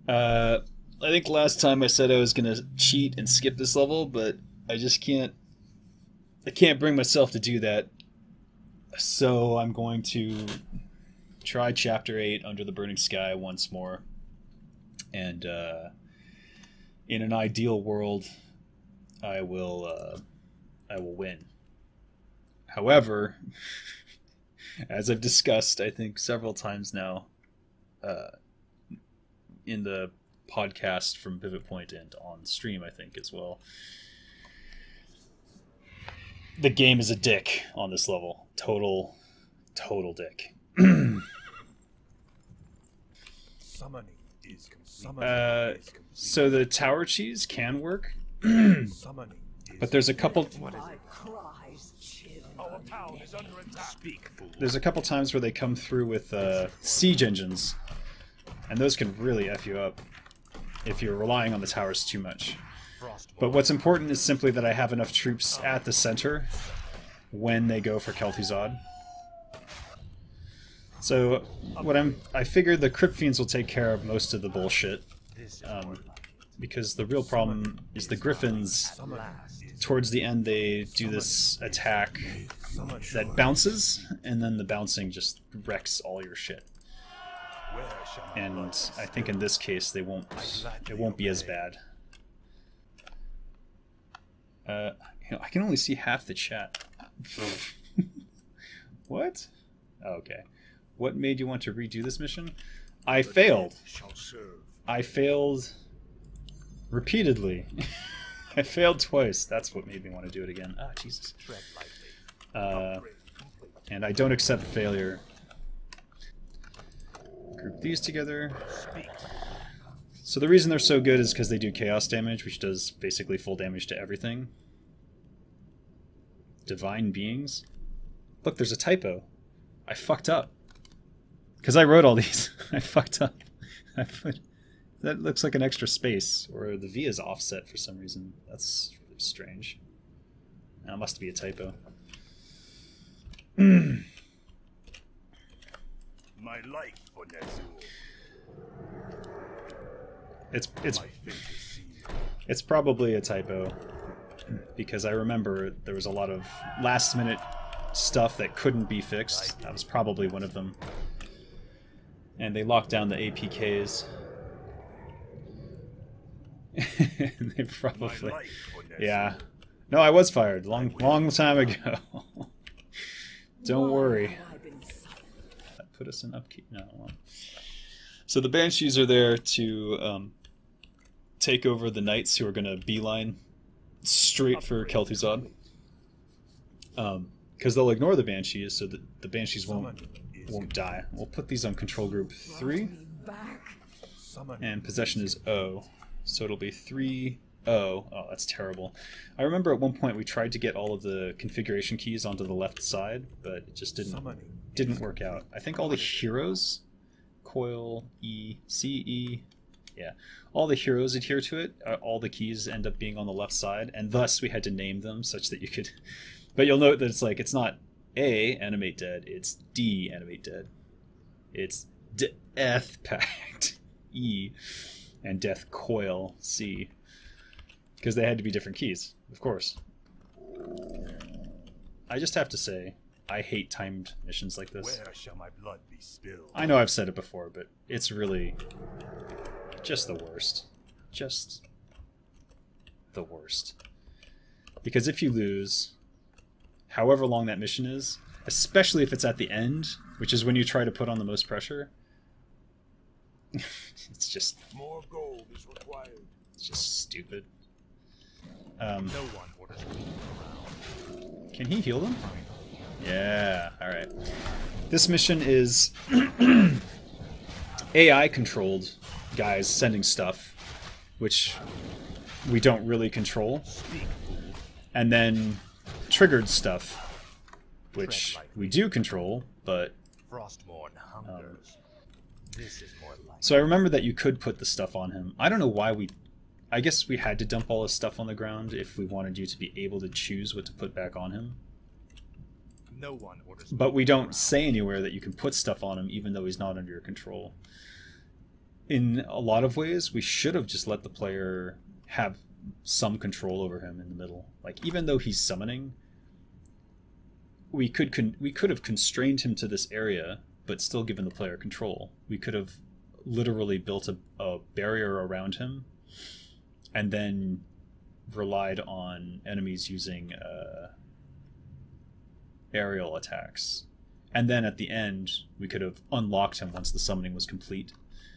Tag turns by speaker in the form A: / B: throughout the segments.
A: I think last time I said I was gonna cheat and skip this level, but I just can't. I can't bring myself to do that. So I'm going to try Chapter 8 Under the Burning Sky once more. And in an ideal world, I will win. However, as I've discussed, I think several times now, in the podcast from Pivot Point and on stream, I think as well, the game is a dick on this level. Total dick.
B: Summoning is
A: So the tower cheese can work,
B: summoning
A: but there's a couple.
B: our town is under attack. Speak, fool.
A: There's a couple times where they come through with siege engines, and those can really f you up if you're relying on the towers too much. But what's important is simply that I have enough troops at the center when they go for Kel'Thuzad. So what I figured the Crypt Fiends will take care of most of the bullshit, because the real problem is the Griffins. Towards the end, they do this attack that bounces, and then the bouncing just wrecks all your shit. And I think in this case, it won't be as bad. I can only see half the chat. What? Oh, okay. What made you want to redo this mission? I failed. I failed repeatedly. I failed twice. That's what made me want to do it again. Ah, Jesus. And I don't accept failure. Group these together. So the reason they're so good is because they do chaos damage, which does basically full damage to everything. Divine beings. Look, there's a typo. I fucked up. Because I wrote all these. I fucked up. I put... That looks like an extra space, or the V is offset for some reason. That's really strange. That must be a typo.
B: My life for Nezul.
A: It's probably a typo, because I remember there was a lot of last minute stuff that couldn't be fixed. That was probably one of them. And they locked down the APKs. They probably, yeah. No, I was fired long time ago. Don't worry. That put us in upkeep. No. So the Banshees are there to take over the Knights, who are going to beeline straight for Kel'Thuzad. Because they'll ignore the Banshees, so that the Banshees won't die. We'll put these on Control Group 3. And Possession is O. So it'll be 3-0. Oh, that's terrible. I remember at one point we tried to get all of the configuration keys onto the left side, but it just didn't work out. I think all the heroes, Coil, E, C, E, yeah, all the heroes adhere to it. All the keys end up being on the left side, and thus we had to name them such that you could... But you'll note that it's not A, Animate Dead, it's D, Animate Dead. It's Death Pact, E, and Death Coil, C. Because they had to be different keys, of course. I just have to say, I hate timed missions like this.
B: Where shall my blood be spilled?
A: I know I've said it before, but it's really just the worst. Just the worst. Because if you lose, however long that mission is, especially if it's at the end, which is when you try to put on the most pressure, it's just...
B: More gold is required.
A: It's just stupid.
B: No one orders me around.
A: Can he heal them? Yeah, alright. This mission is AI controlled guys sending stuff, which we don't really control. And then triggered stuff, which we do control, but...
B: Frostmourne hungers. This is more like...
A: So I remember that you could put the stuff on him. I don't know why we... I guess we had to dump all his stuff on the ground if we wanted you to be able to choose what to put back on him.
B: No one orders.
A: But we don't say anywhere that you can put stuff on him even though he's not under your control. in a lot of ways, we should have just let the player have some control over him in the middle. Like, even though he's summoning, we could have constrained him to this area, but still given the player control. We could have literally built a barrier around him, and then relied on enemies using aerial attacks. And then at the end, we could have unlocked him once the summoning was complete.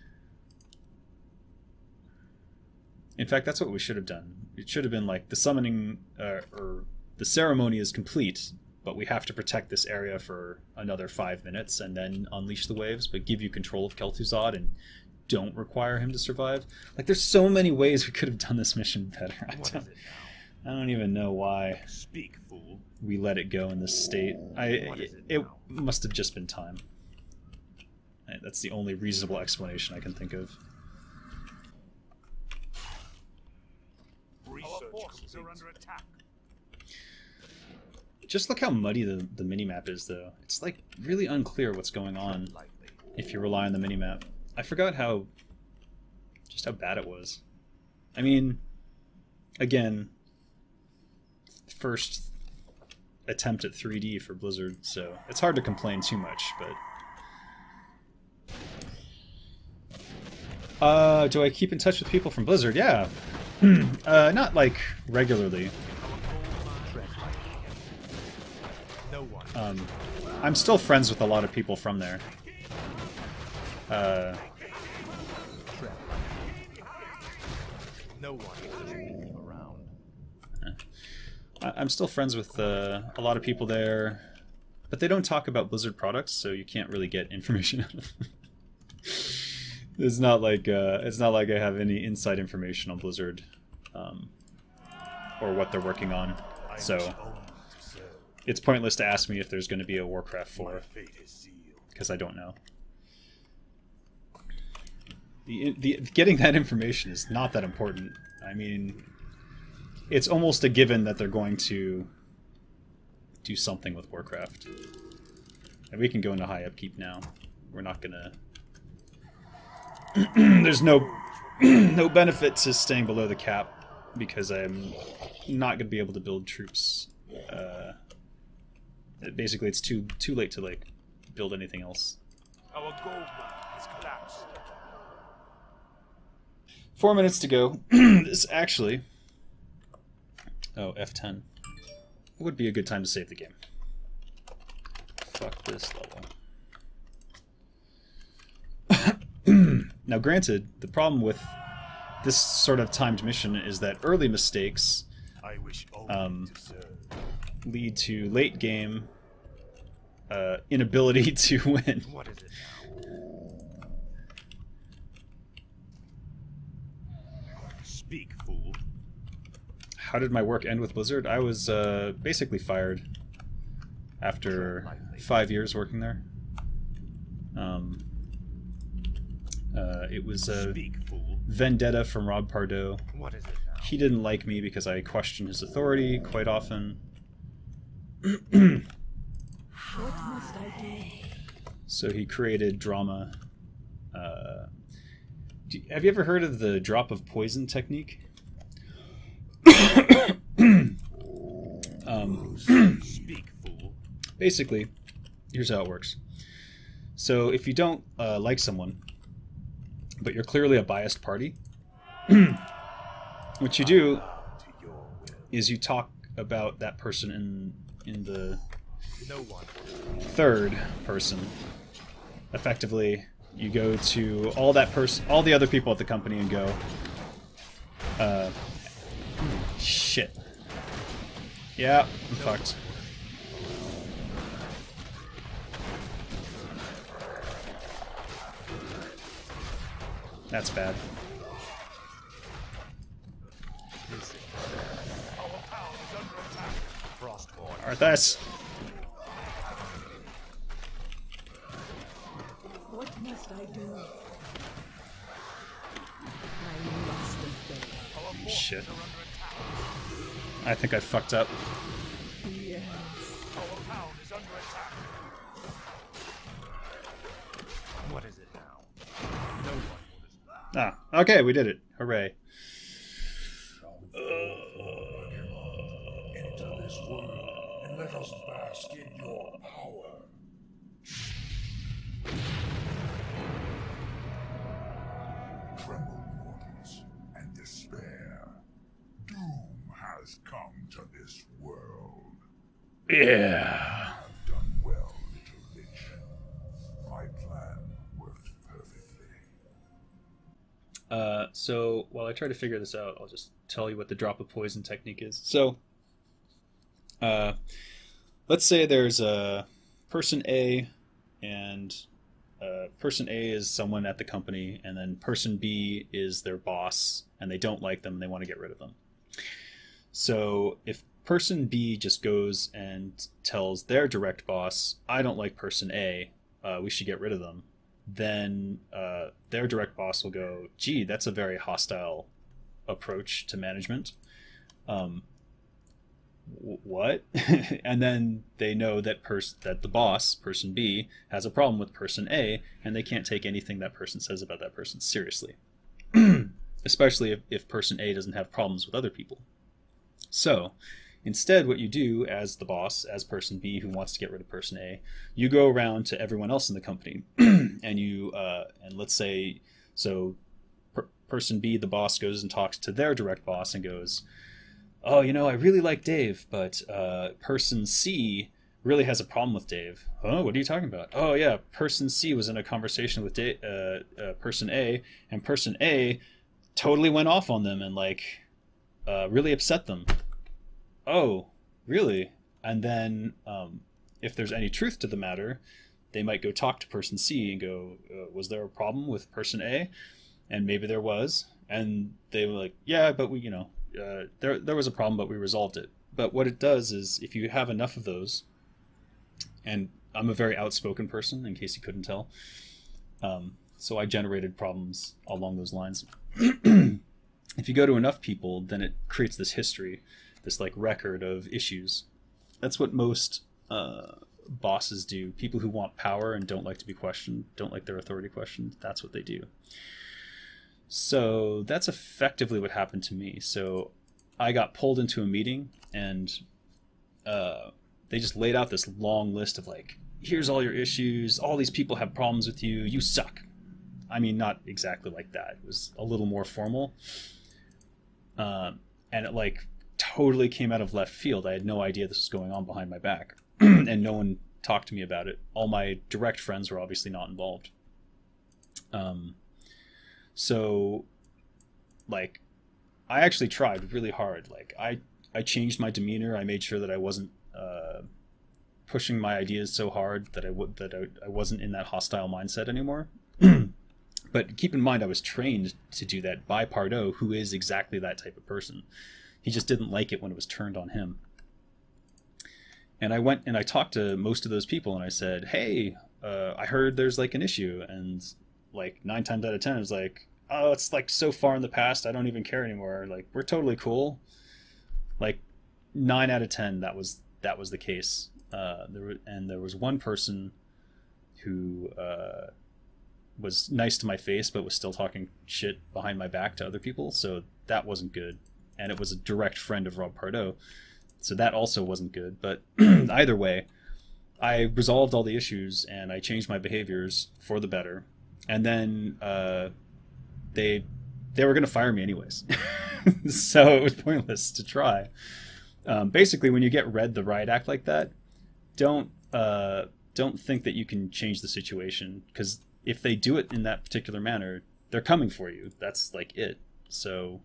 A: In fact, that's what we should have done. It should have been like, the summoning, or the ceremony is complete, but we have to protect this area for another 5 minutes and then unleash the waves, but give you control of Kel'Thuzad and don't require him to survive. Like, there's so many ways we could have done this mission better. I don't even know why
B: Speak, fool.
A: we let it go in this state. It must have just been time. That's the only reasonable explanation I can think of.
B: Our forces are under attack.
A: Just look how muddy the minimap is, though. It's like really unclear what's going on if you rely on the minimap. I forgot just how bad it was. I mean, again, first attempt at 3D for Blizzard, so it's hard to complain too much, but... do I keep in touch with people from Blizzard? Yeah. Not, like, regularly. I'm still friends with a lot of people from there. I'm still friends with a lot of people there, but they don't talk about Blizzard products, so you can't really get information out of them. It's not like I have any inside information on Blizzard, or what they're working on. So it's pointless to ask me if there's going to be a Warcraft 4, because I don't know. Getting that information is not that important. I mean, it's almost a given that they're going to do something with Warcraft. And we can go into high upkeep now. We're not gonna... There's no benefit to staying below the cap, because I'm not gonna be able to build troops. Basically, it's too late to like build anything else.
B: Our gold mine has collapsed.
A: 4 minutes to go. This actually... Oh, F10. Would be a good time to save the game. Fuck this level. Now granted, the problem with this sort of timed mission is that early mistakes lead to late game inability to win.
B: What is it now? Speak, fool.
A: How did my work end with Blizzard? I was basically fired after 5 years working there. It was a vendetta from Rob Pardo.
B: What is it now?
A: He didn't like me because I questioned his authority quite often.
C: What must I do?
A: So he created drama. Have you ever heard of the drop of poison technique?
B: Speak, fool.
A: Basically, here's how it works. So if you don't like someone, but you're clearly a biased party, what you do is you talk about that person in the third person. Effectively, you go to all the other people at the company and go, shit. Yeah, I'm fucked. That's bad. Arthas!
C: What must I do? I must obey.
A: Shit. I think I fucked up.
C: Yes.
B: Our town is under attack. What is it now? No one will
A: Okay, we did it. Hooray.
D: Enter this world and let us bask in your power. Tremble, mortals, and despair. Doom has come to this world.
A: Yeah.
D: I've done well, little lich. My plan worked perfectly.
A: So while I try to figure this out, I'll just tell you what the drop of poison technique is. So, let's say there's a person A, and person A is someone at the company, and then person B is their boss, and they don't like them, and they want to get rid of them. So if person B just goes and tells their direct boss, I don't like person A, we should get rid of them, then their direct boss will go, gee, that's a very hostile approach to management. What? And then they know that that the boss, person B, has a problem with person A, and they can't take anything that person says about that person seriously. Especially if person A doesn't have problems with other people. So instead, what you do as the boss, as person B who wants to get rid of person A, you go around to everyone else in the company, and you and let's say, so person B, the boss, goes and talks to their direct boss and goes, oh, you know, I really like Dave, but person C really has a problem with Dave. Oh, what are you talking about? Oh yeah, person C was in a conversation with person A, and person A totally went off on them and like really upset them. Oh, really? And then if there's any truth to the matter, they might go talk to person C and go, was there a problem with person A? And maybe there was. And they were like, yeah, but we, you know, there was a problem, but we resolved it. But what it does is if you have enough of those, and I'm a very outspoken person, in case you couldn't tell, so I generated problems along those lines. If you go to enough people, then it creates this history, this like record of issues. That's what most bosses do. People who want power and don't like to be questioned, don't like their authority questioned, that's what they do. So that's effectively what happened to me. So I got pulled into a meeting, and they just laid out this long list of like, here's all your issues, all these people have problems with you, you suck. I mean, not exactly like that. It was a little more formal. And it like totally came out of left field. I had no idea this was going on behind my back. And no one talked to me about it. All my direct friends were obviously not involved. So like I actually tried really hard. Like I changed my demeanor. I made sure that I wasn't pushing my ideas so hard that I wasn't in that hostile mindset anymore. But keep in mind, I was trained to do that by Pardo, who is exactly that type of person. He just didn't like it when it was turned on him. And I went and I talked to most of those people, and I said, hey, I heard there's like an issue. And like 9 times out of 10, it was like, oh, it's like so far in the past, I don't even care anymore. Like, we're totally cool. Like 9 out of 10, that was the case. There was one person who was nice to my face, but was still talking shit behind my back to other people. So that wasn't good. And it was a direct friend of Rob Pardo. So that also wasn't good. But either way, I resolved all the issues and I changed my behaviors for the better. And then they were going to fire me anyways. So it was pointless to try. Basically, when you get read the riot act like that, don't think that you can change the situation, because if they do it in that particular manner, they're coming for you. That's like it. So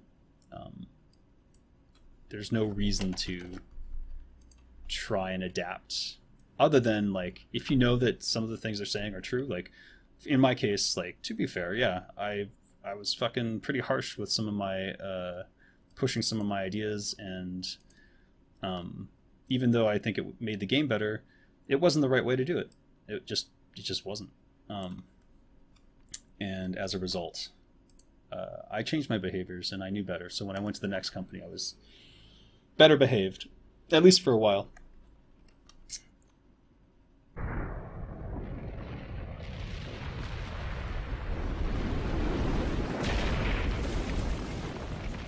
A: there's no reason to try and adapt, other than like if you know that some of the things they're saying are true. Like in my case, like, to be fair, yeah, I was fucking pretty harsh with some of my pushing some of my ideas, and even though I think it made the game better, it wasn't the right way to do it. It just wasn't. And as a result, I changed my behaviors and I knew better. So when I went to the next company, I was better behaved, at least for a while.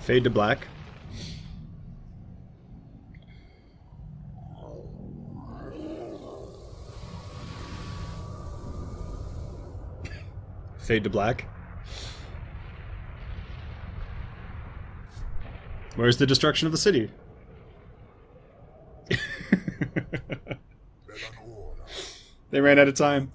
A: Fade to black. Fade to black. Where's the destruction of the city? They ran out of time.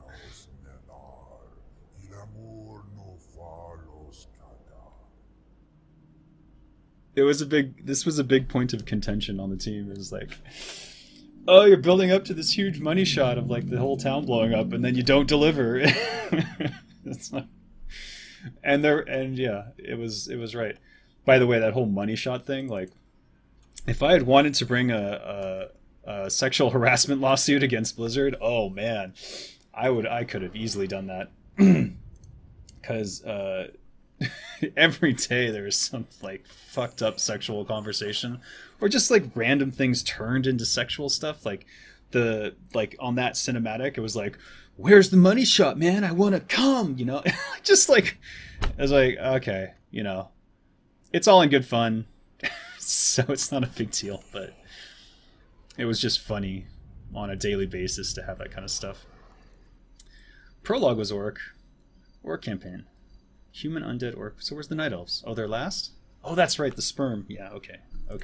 A: This was a big point of contention on the team. It was like, oh, you're building up to this huge money shot of like the whole town blowing up, and then you don't deliver. It's not, and yeah, it was right. By the way, that whole money shot thing, like, if I had wanted to bring a sexual harassment lawsuit against Blizzard, oh man, I could have easily done that. Because every day there was some like fucked up sexual conversation, or just like random things turned into sexual stuff. Like on that cinematic, it was like, "Where's the money shot, man? I want to come," you know. Just like, I was like, okay, you know, it's all in good fun, so it's not a big deal, but it was just funny on a daily basis to have that kind of stuff. Prologue was Orc campaign. Human, undead, Orc. So where's the Night Elves? Oh, they're last? Oh, that's right, the sperm. Yeah, okay.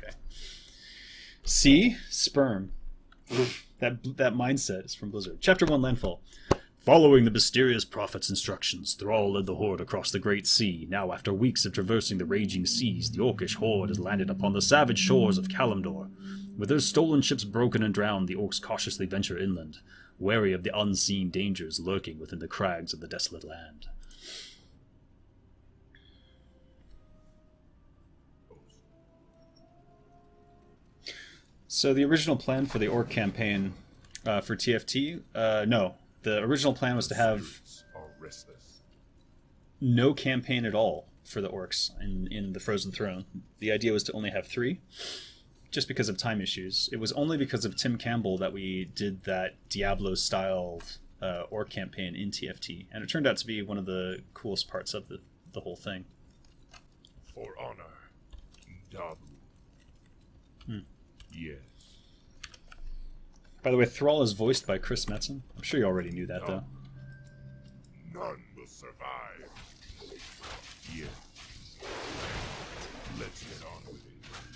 A: See? Sperm. That mindset is from Blizzard. Chapter 1, Landfall. Following the mysterious prophet's instructions, Thrall led the horde across the Great Sea. Now, after weeks of traversing the raging seas, the Orcish horde has landed upon the savage shores of Kalimdor. With their stolen ships broken and drowned, the Orcs cautiously venture inland, wary of the unseen dangers lurking within the crags of the desolate land. So the original plan for the Orc campaign for TFT, no. The original plan was to have no campaign at all for the Orcs in the Frozen Throne. The idea was to only have 3, just because of time issues. It was only because of Tim Campbell that we did that Diablo-styled Orc campaign in TFT, and it turned out to be one of the coolest parts of the whole thing.
D: For honor, Dabu. Yes.
A: By the way, Thrall is voiced by Chris Metzen. I'm sure you already knew that, though.
D: None will survive. Yes. Let's get on with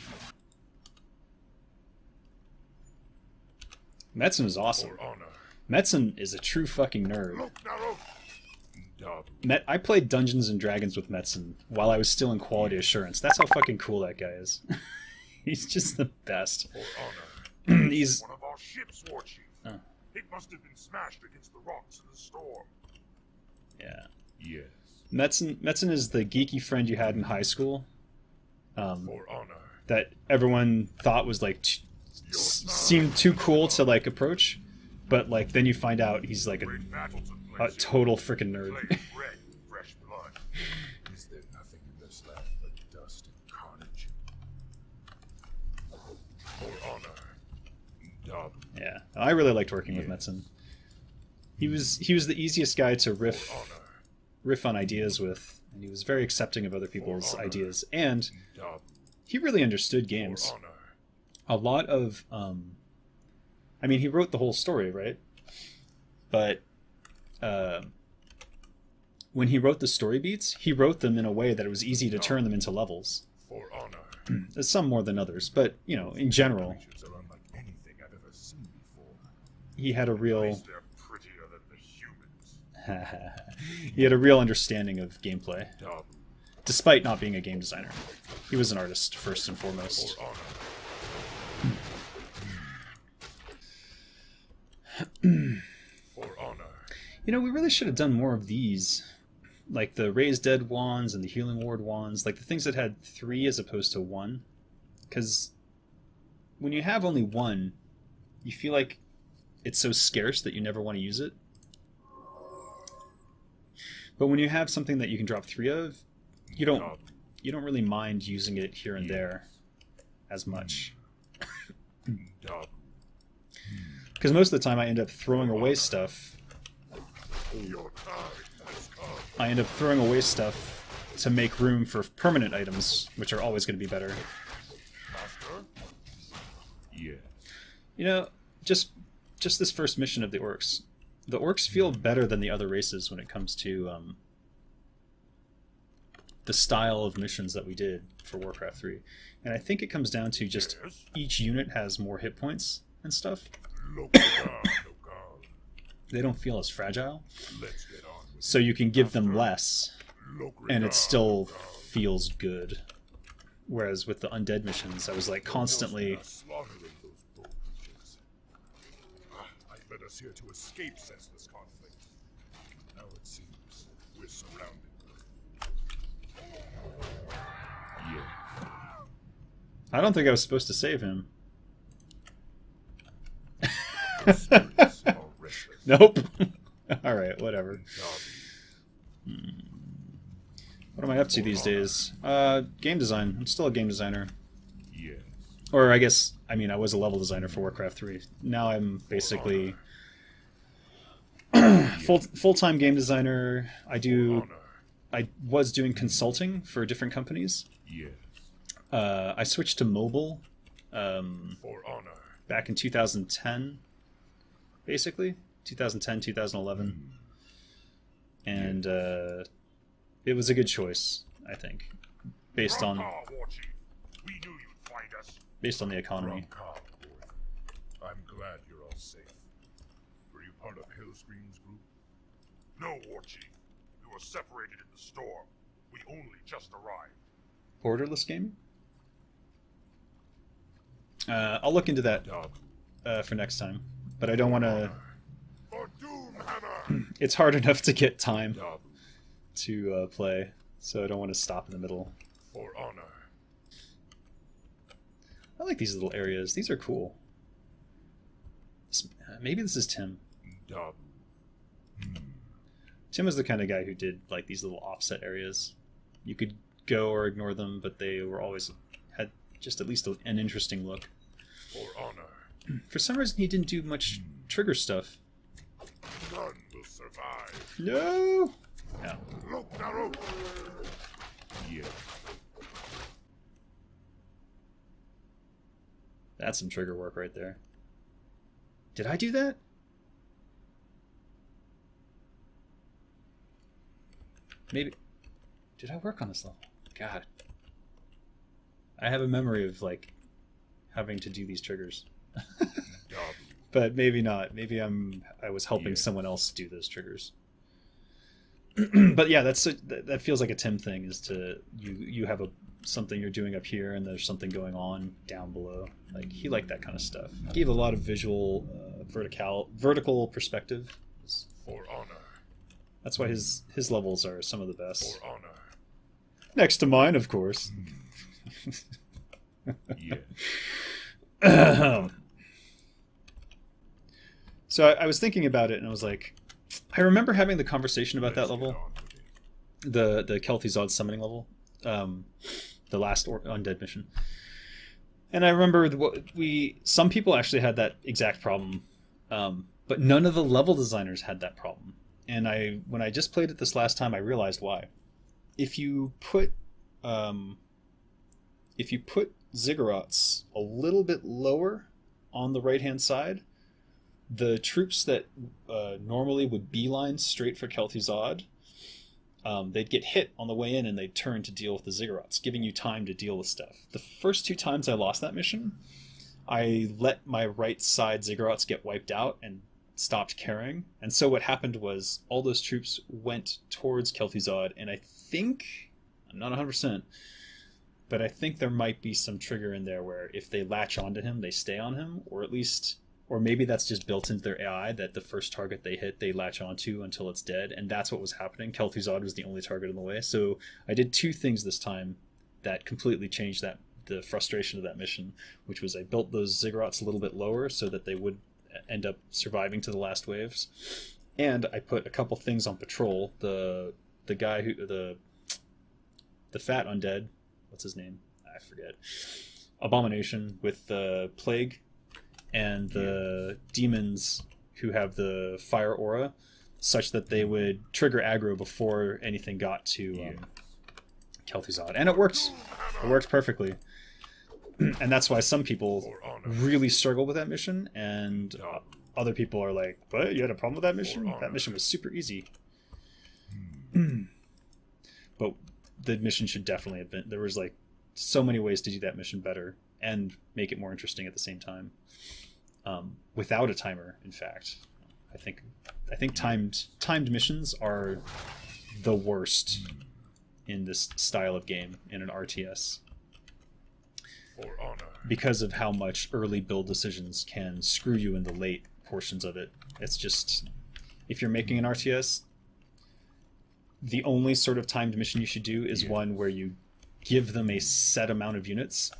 D: it.
A: Metzen is awesome.
D: For honor.
A: Metzen is a true fucking nerd.
D: Look, Dabu.
A: I played Dungeons and Dragons with Metzen while I was still in quality assurance. That's how fucking cool that guy is. He's just the best.
D: For honor.
A: He's
D: one of our ships, War Chief. It must have been smashed against the rocks in the storm.
A: Yeah.
D: Yes.
A: Metzen is the geeky friend you had in high school.
D: For honor.
A: That everyone thought was like seemed too cool to like approach, but like then you find out he's like a total freaking nerd.
D: Fresh blood. Is there nothing in this land but dust and carnage? For honor. Dabu.
A: Yeah, I really liked working with Metzen. He was the easiest guy to riff on ideas with, and he was very accepting of other people's ideas, and he really understood games. A lot of I mean, he wrote the whole story, right? But when he wrote the story beats, he wrote them in a way that it was easy to turn them into levels.
D: For honor.
A: Some more than others, but you know, in general, he had a real
D: They're prettier than the humans.
A: he had a real understanding of gameplay, despite not being a game designer. He was an artist first and foremost.
D: For honor. For honor.
A: You know, we really should have done more of these, like the Raise Dead wands and the Healing Ward wands, like the things that had 3 as opposed to 1. Because when you have only 1, you feel like it's so scarce that you never want to use it. But when you have something that you can drop 3 of, you don't really mind using it here and there as much. Because most of the time I end up throwing away stuff. to make room for permanent items, which are always going to be better.
D: Master? Yeah.
A: You know, just this first mission of the orcs. The orcs feel better than the other races when it comes to the style of missions that we did for Warcraft 3. And I think it comes down to just each unit has more hit points and stuff. They don't feel as fragile. So you can give them less, and it still feels good. Whereas with the Undead missions, I was like constantly...
D: I led us here to escape senseless conflict. Now it seems we're surrounded.
A: I don't think I was supposed to save him. Nope. Alright, whatever. What am I up to these days? Game design. I'm still a game designer. Or I guess, I mean, I was a level designer for Warcraft 3. Now I'm basically full-time game designer. I was doing consulting for different companies. I switched to mobile back in 2010, basically. 2010, 2011. And it was a good choice, I think, based on the economy.
D: I'm glad you're all safe. Were you part of Hillscreen's group? No, War Chief. We were separated in the storm. We only just arrived.
A: Borderless gaming? I'll look into that for next time, but I don't want to... It's hard enough to get time to play, so I don't want to stop in the middle.
D: For honor.
A: I like these little areas. These are cool. Maybe this is Tim. Tim was the kind of guy who did like these little offset areas. You could go or ignore them, but they were always had just at least an interesting look.
D: For honor.
A: For some reason, he didn't do much trigger stuff.
D: None will survive.
A: No. No.
D: Look, Narrow. Yeah.
A: That's some trigger work right there. Did I do that? Maybe. Did I work on this level? God. I have a memory of, like, having to do these triggers. But maybe not. Maybe I was helping someone else do those triggers. But yeah, that feels like a Tim thing, is to you have something you're doing up here and there's something going on down below. Like, he liked that kind of stuff. He gave a lot of visual vertical perspective.
D: For honor.
A: That's why his levels are some of the best.
D: For honor.
A: Next to mine, of course. So I was thinking about it, and I was like, I remember having the conversation about that level, the Kel'Thuzad summoning level, the last Undead mission. And I remember some people actually had that exact problem, but none of the level designers had that problem. And when I just played it this last time, I realized why. If you put ziggurats a little bit lower on the right-hand side, the troops that normally would beeline straight for Kel'Thuzad, they'd get hit on the way in and they'd turn to deal with the ziggurats, giving you time to deal with stuff. The first 2 times I lost that mission, I let my right side ziggurats get wiped out and stopped caring. And so what happened was all those troops went towards Kel'Thuzad, and I think, I'm not 100%, but I think there might be some trigger in there where if they latch onto him, they stay on him, or at least... Or maybe that's just built into their AI, that the first target they hit, they latch onto until it's dead. And that's what was happening. Kel'Thuzad was the only target in the way. So I did 2 things this time that completely changed the frustration of that mission, which was I built those ziggurats a little bit lower so that they would end up surviving to the last waves. And I put a couple things on patrol. The guy who... The fat undead. What's his name? I forget. Abomination with the plague. And the demons who have the fire aura, such that they would trigger aggro before anything got to Kel'Thuzad, and it works. It works perfectly. And that's why some people really struggle with that mission, and other people are like, "What? You had a problem with that mission? That mission was super easy." But the mission should definitely have been. There was like so many ways to do that mission better and make it more interesting at the same time, without a timer. In fact, I think timed missions are the worst in this style of game in an RTS, because of how much early build decisions can screw you in the late portions of it. It's just, if you're making an RTS, the only sort of timed mission you should do is one where you give them a set amount of units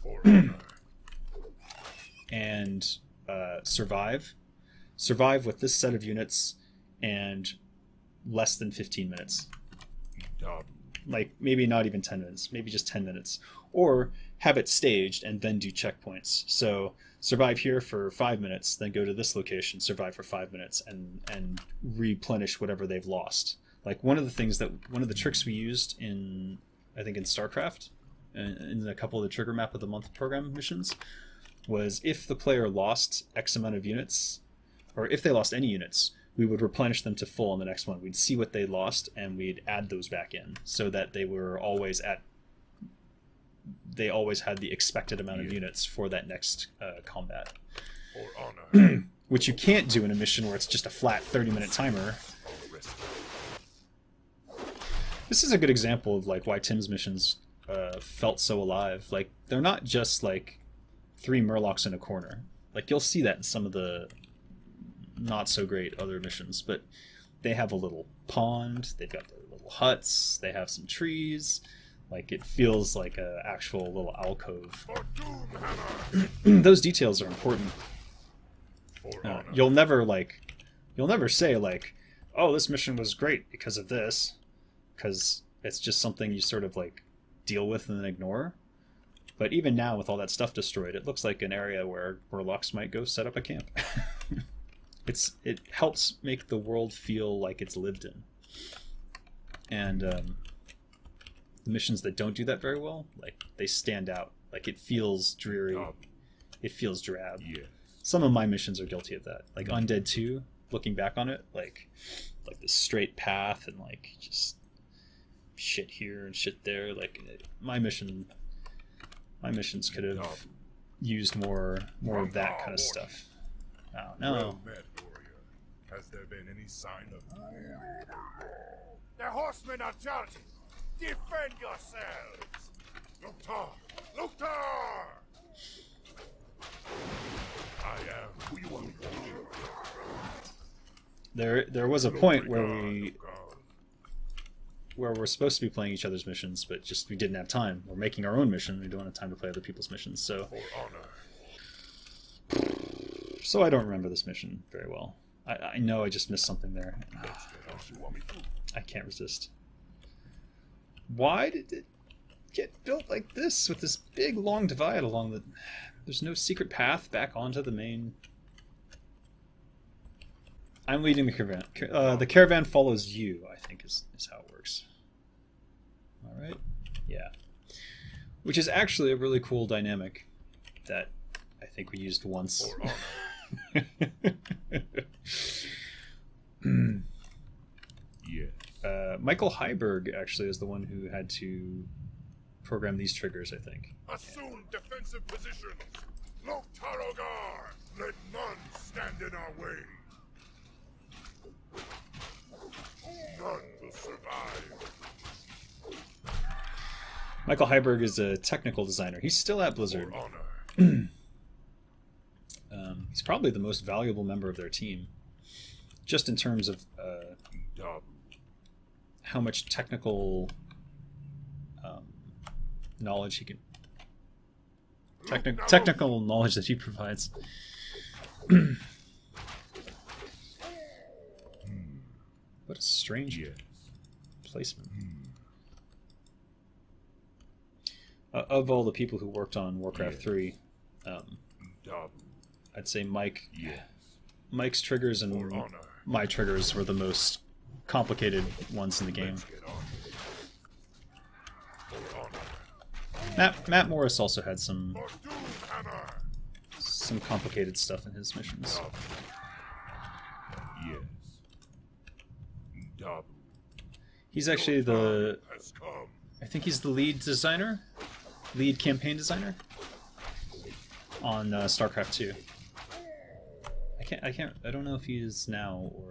A: and survive with this set of units and less than 15 minutes. Like maybe not even 10 minutes, maybe just 10 minutes. Or have it staged and then do checkpoints. So survive here for 5 minutes, then go to this location, survive for 5 minutes, and replenish whatever they've lost. Like one of the tricks we used in, I think in StarCraft, in a couple of the Trigger Map of the Month program missions, was if the player lost X amount of units, or if they lost any units, we would replenish them to full on the next one. We'd see what they lost and we'd add those back in so that they always had the expected amount of units for that next combat. Which you can't do in a mission where it's just a flat 30-minute timer. This is a good example of like why Tim's missions felt so alive. Like they're not just like 3 Murlocs in a corner. Like you'll see that in some of the not so great other missions, but they have a little pond, they've got their little huts, they have some trees. Like it feels like a actual little alcove. Those details are important. You'll never say like, oh, this mission was great because of this, because it's just something you sort of like deal with and then ignore. But even now, with all that stuff destroyed, it looks like an area where Murlocs might go set up a camp. It helps make the world feel like it's lived in. And the missions that don't do that very well, like they stand out. Like it feels dreary. It feels drab. Yeah. Some of my missions are guilty of that. Like Undead 2, looking back on it, like the straight path and like just shit here and shit there. Like my missions could have used more of that kind of stuff. Oh no.
D: Well met, warrior. Has there been any sign of...
E: The horsemen are charging! Defend yourselves!
D: Loktar! Loktar! I am who you want.
A: There was a point where we're supposed to be playing each other's missions, but just we didn't have time. We're making our own mission. We don't have time to play other people's missions, so... So I don't remember this mission very well. I know I just missed something there. I can't resist. Why did it get built like this, with this big long divide along the... There's no secret path back onto the main... I'm leading the caravan. The caravan follows you, I think is how it works. Alright? Yeah. Which is actually a really cool dynamic that I think we used once. Michael Heiberg actually is the one who had to program these triggers, I think.
D: Assume defensive positions. Loktarogar, let none stand in our way. None will survive.
A: Michael Heiberg is a technical designer. He's still at Blizzard. He's probably the most valuable member of their team, just in terms of how much technical knowledge he can... Technical knowledge that he provides. What a strange placement. Of all the people who worked on Warcraft 3, I'd say Mike's triggers and my triggers were the most complicated ones in the game. Matt Morris also had some
D: For Doomhammer!
A: complicated stuff in his missions.
D: Yes. Dabu
A: He's actually the,
D: has come.
A: I think he's the lead designer, lead campaign designer on StarCraft 2. I don't know if he is now or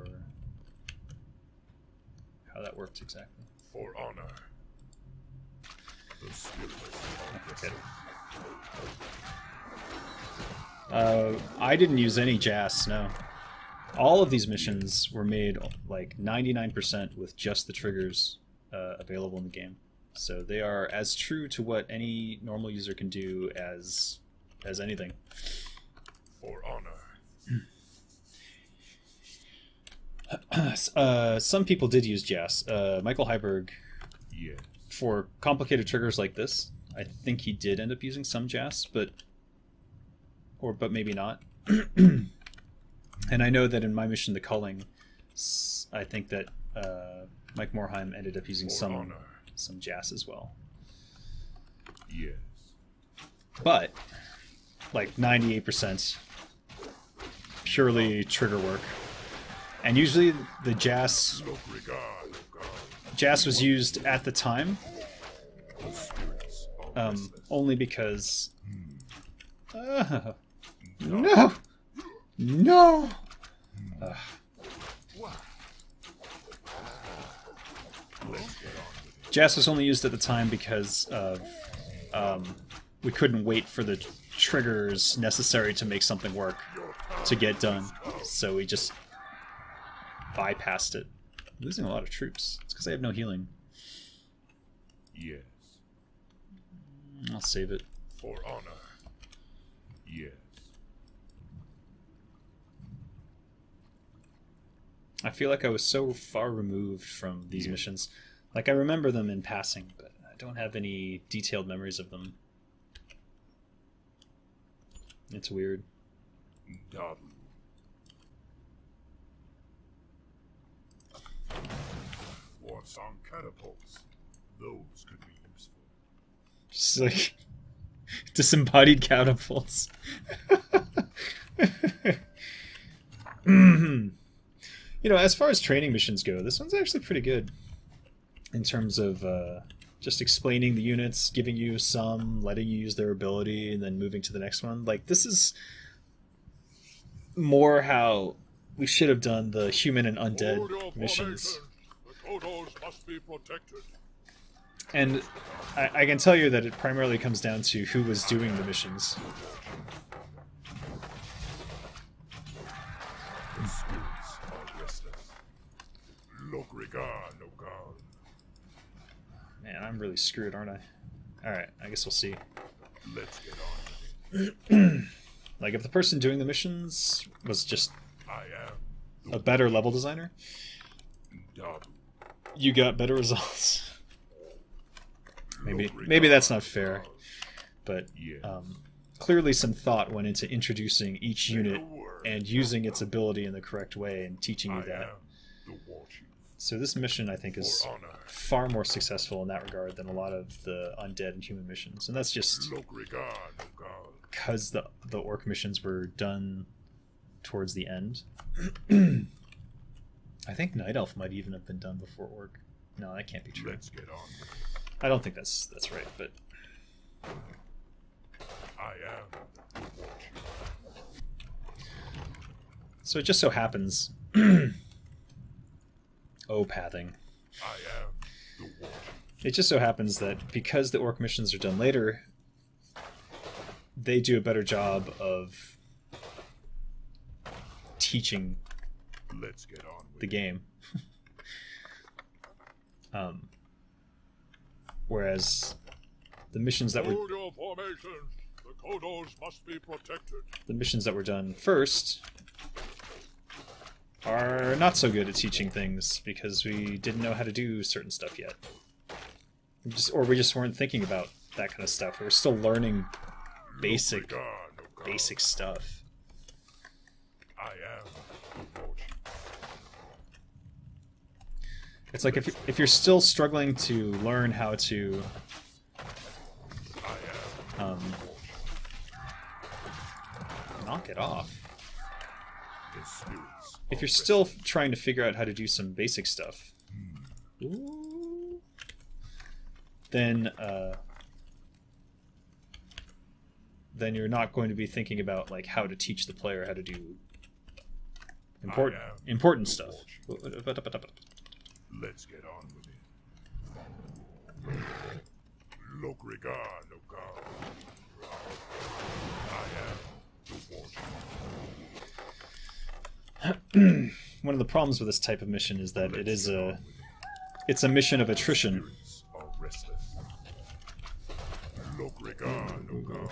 A: how that works exactly.
D: For honor. The spirits
A: I forget it. I didn't use any JAS, no. All of these missions were made like 99% with just the triggers available in the game. So they are as true to what any normal user can do as anything.
D: for honor.
A: Some people did use JAS. Michael Heiberg,
D: Yes.
A: for complicated triggers like this, I think he did end up using some JAS, but maybe not. And I know that in my mission, the culling, I think that Mike Morheim ended up using some JAS as well.
D: Yes.
A: But like 98% purely trigger work. And usually the JAS was used at the time only because no. JAS was only used at the time because of we couldn't wait for the triggers necessary to make something work to get done, so we just bypassed it. I'm losing a lot of troops. It's because I have no healing.
D: Yes.
A: I'll save it.
D: For honor. Yes.
A: I feel like I was so far removed from these missions. Like, I remember them in passing, but I don't have any detailed memories of them. It's weird.
D: Dabu. What's on catapults? Those could be useful.
A: Just like disembodied catapults. You know, as far as training missions go, this one's actually pretty good in terms of just explaining the units, giving you some, letting you use their ability, and then moving to the next one. Like, this is more how we should have done the human and undead missions.
D: The Kodos must be protected.
A: And I can tell you that it primarily comes down to who was doing the missions.
D: The spirits are restless. Look regard, no god.
A: Man, I'm really screwed, aren't I? Alright, I guess we'll see.
D: Let's get on with it.
A: Like, if the person doing the missions was just
D: I am
A: a better level designer,
D: Dabu.
A: you got better results. Maybe that's not fair, but clearly some thought went into introducing each unit and using its ability in the correct way and teaching you that. So this mission, I think, is far more successful in that regard than a lot of the undead and human missions, and that's just because the orc missions were done towards the end. I think Night Elf might even have been done before orc. No, that can't be true.
D: Let's get on.
A: I don't think that's right, but
D: I am.
A: so it just so happens. Pathing.
D: I am the watcher.
A: It just so happens that because the orc missions are done later, they do a better job of teaching
D: Let's get on with
A: the game. Whereas the missions that were
D: Hold your formations. The Kodos must be protected.
A: done first are not so good at teaching things because we didn't know how to do certain stuff yet. We just weren't thinking about that kind of stuff. We were still learning basic stuff.
D: I am the watcher.
A: It's like if you're still struggling to learn how to
D: I
A: knock it off.
D: The spirits
A: If
D: are
A: you're still trying to figure out how to do some basic stuff, then you're not going to be thinking about like how to teach the player how to do important stuff.
D: Let's get on with it. Lokrigar, no god. I am the warrior.
A: One of the problems with this type of mission is that it's a mission of attrition.
D: Spirits are restless. Lokrigar, no god.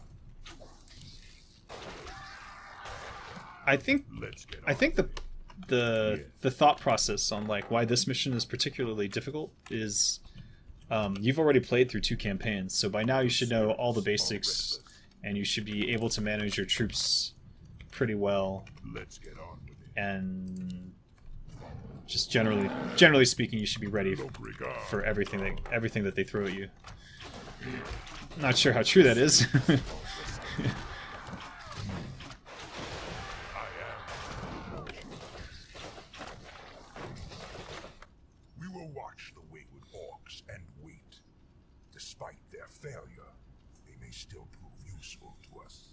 A: I think
D: Let's get on.
A: the thought process on like why this mission is particularly difficult is you've already played through 2 campaigns, so by now you should know all the basics and you should be able to manage your troops pretty well,
D: Let's get on with it.
A: and just generally speaking, you should be ready
D: Lokrigar.
A: for everything that they throw at you. Not sure how true that is.
D: We will watch the wayward orcs and wait. Despite their failure, they may still prove useful to us.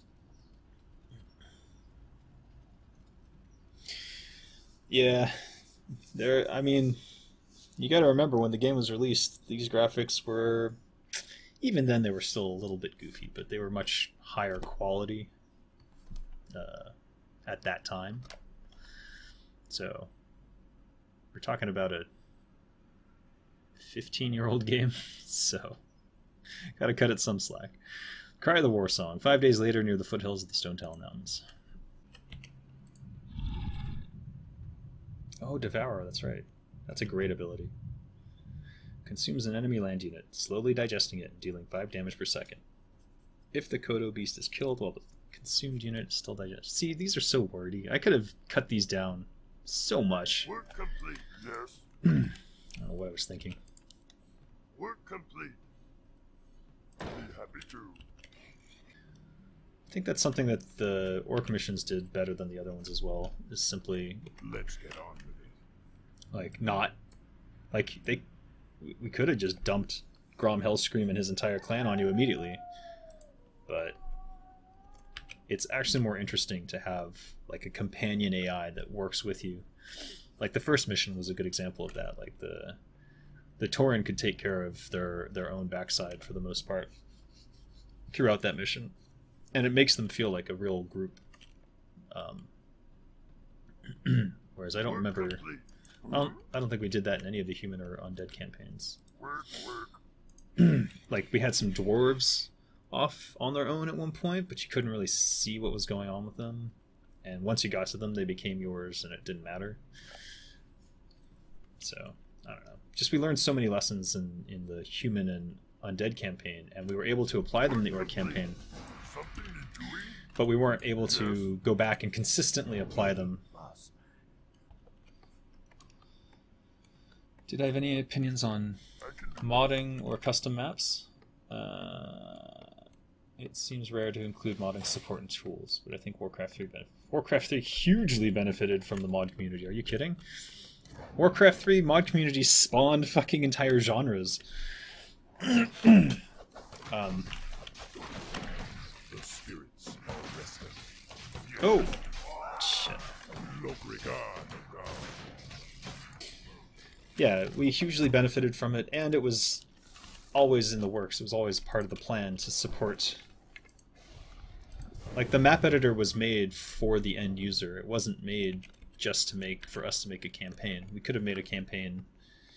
A: Yeah, I mean, you got to remember when the game was released, these graphics were, even then they were still a little bit goofy, but they were much higher quality at that time. So we're talking about a 15-year-old game, so got to cut it some slack. Cry of the War Song. 5 days later, near the foothills of the Stone Talon Mountains. Oh, Devourer, that's right. That's a great ability. Consumes an enemy land unit, slowly digesting it and dealing 5 damage per second. If the Kodo beast is killed while the consumed unit is still digested. See, these are so wordy. I could have cut these down so much.
D: Work complete, yes.
A: I don't know what I was thinking.
D: Work complete. Be happy to.
A: I think that's something that the Orc missions did better than the other ones as well, is simply
D: Let's get on with it.
A: like not like we could have just dumped Grom Hellscream and his entire clan on you immediately, but it's actually more interesting to have like a companion AI that works with you. Like the first mission was a good example of that. Like the Tauren could take care of their own backside for the most part throughout that mission, and it makes them feel like a real group. Whereas I don't remember.
D: Complete.
A: I don't think we did that in any of the human or undead campaigns.
D: Work.
A: Like we had some dwarves off on their own at one point, but you couldn't really see what was going on with them. And once you got to them, they became yours, and it didn't matter. So I don't know. Just we learned so many lessons in the human and undead campaign, and we were able to apply them in the orc campaign,
D: Something to doing?
A: but we weren't able to go back and consistently apply them. Did I have any opinions on modding or custom maps? It seems rare to include modding support and tools, but I think Warcraft 3 hugely benefited from the mod community. Are you kidding? Warcraft 3 mod community spawned fucking entire genres.
D: The spirits are restless.
A: Oh, shit.
D: Lokrigar, no god.
A: Yeah, we hugely benefited from it, and it was always in the works. It was always part of the plan to support. Like the map editor was made for the end user. It wasn't made just for us to make a campaign. We could have made a campaign.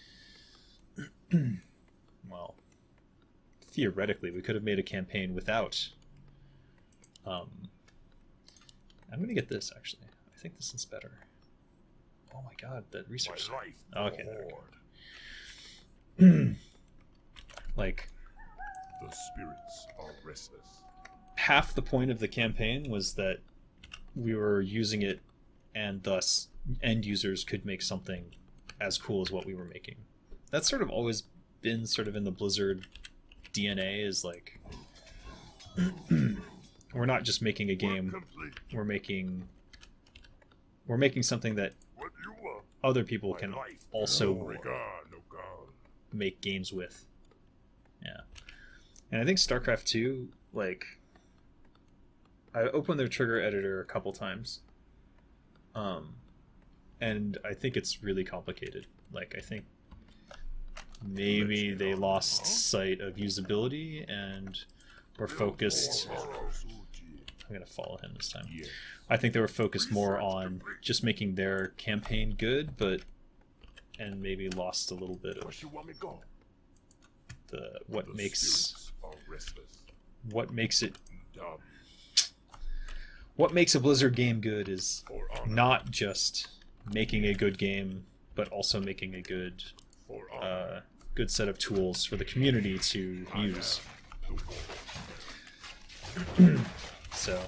A: Well, theoretically, we could have made a campaign without. I'm gonna get this actually. I think this is better. Oh my god, that research.
D: My life.
A: Okay,
D: the
A: there we
D: horde.
A: go. Like
D: The spirits are restless.
A: half the point of the campaign was that we were using it, and thus end users could make something as cool as what we were making. That's sort of always been sort of in the Blizzard DNA, is like we're not just making a game.
D: Complete.
A: We're making something that
D: What you want?
A: other people can also
D: Regard, no God.
A: make games with. Yeah. And I think StarCraft 2, like, I opened their trigger editor a couple times. And I think it's really complicated. Like, I think maybe they lost sight of usability and were focused... I'm going to follow him this time. I think they were focused more on just making their campaign good, and maybe lost a little bit of what makes a Blizzard game good is not just making a good game, but also making a good set of tools for the community to use. So,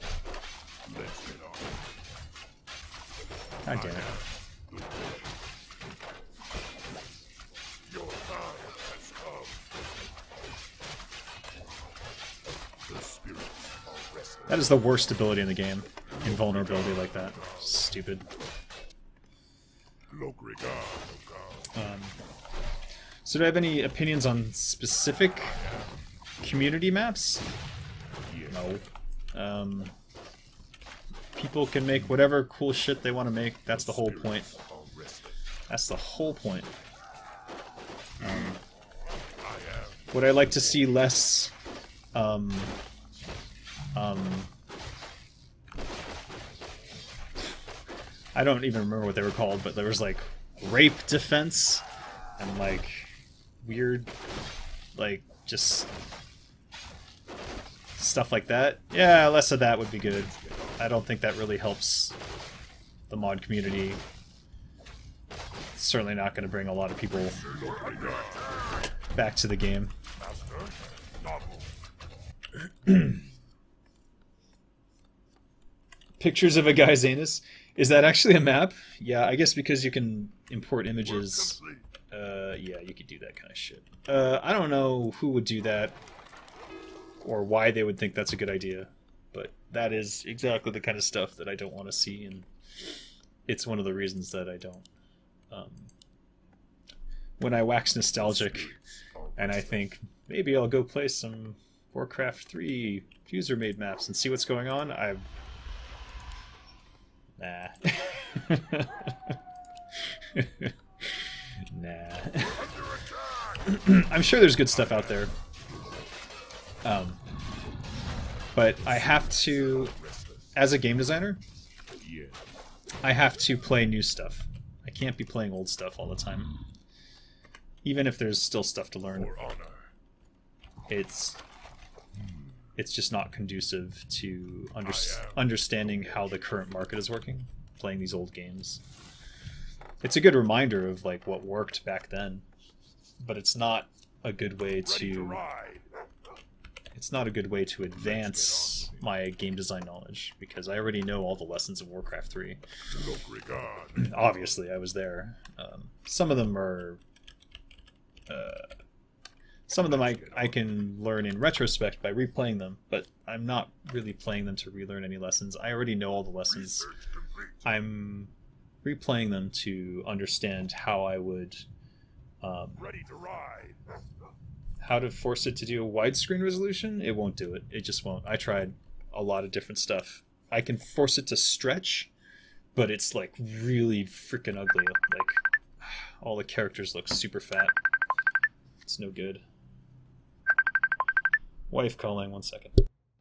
A: God damn it. That is the worst ability in the game. Invulnerability like that. Stupid. So do I have any opinions on specific community maps? No. People can make whatever cool shit they want to make. That's the whole point. That's the whole point. Would I like to see less... I don't even remember what they were called, but there was like rape defense and like weird, like just stuff like that. Yeah, less of that would be good. I don't think that really helps the mod community. It's certainly not going to bring a lot of people back to the game. Pictures of a guy's anus. Is that actually a map? Yeah, I guess because you can import images. Yeah, you could do that kind of shit. I don't know who would do that or why they would think that's a good idea, but that is exactly the kind of stuff that I don't want to see, and it's one of the reasons that I don't. When I wax nostalgic and I think maybe I'll go play some Warcraft 3 user-made maps and see what's going on, nah. Nah. I'm sure there's good stuff out there. But I have to, as a game designer, I have to play new stuff. I can't be playing old stuff all the time. Even if there's still stuff to learn. It's just not conducive to understanding how the current market is working, playing these old games. It's a good reminder of like what worked back then, but it's not a good way to advance my game design knowledge, because I already know all the lessons of Warcraft 3. Obviously, I was there. Some of them are I can learn in retrospect by replaying them, but I'm not really playing them to relearn any lessons. I already know all the lessons. I'm replaying them to understand how I would... how to force it to do a widescreen resolution. It won't do it. It just won't. I tried a lot of different stuff. I can force it to stretch, but it's like really freaking ugly. Like all the characters look super fat. It's no good. Wife calling, 1 second.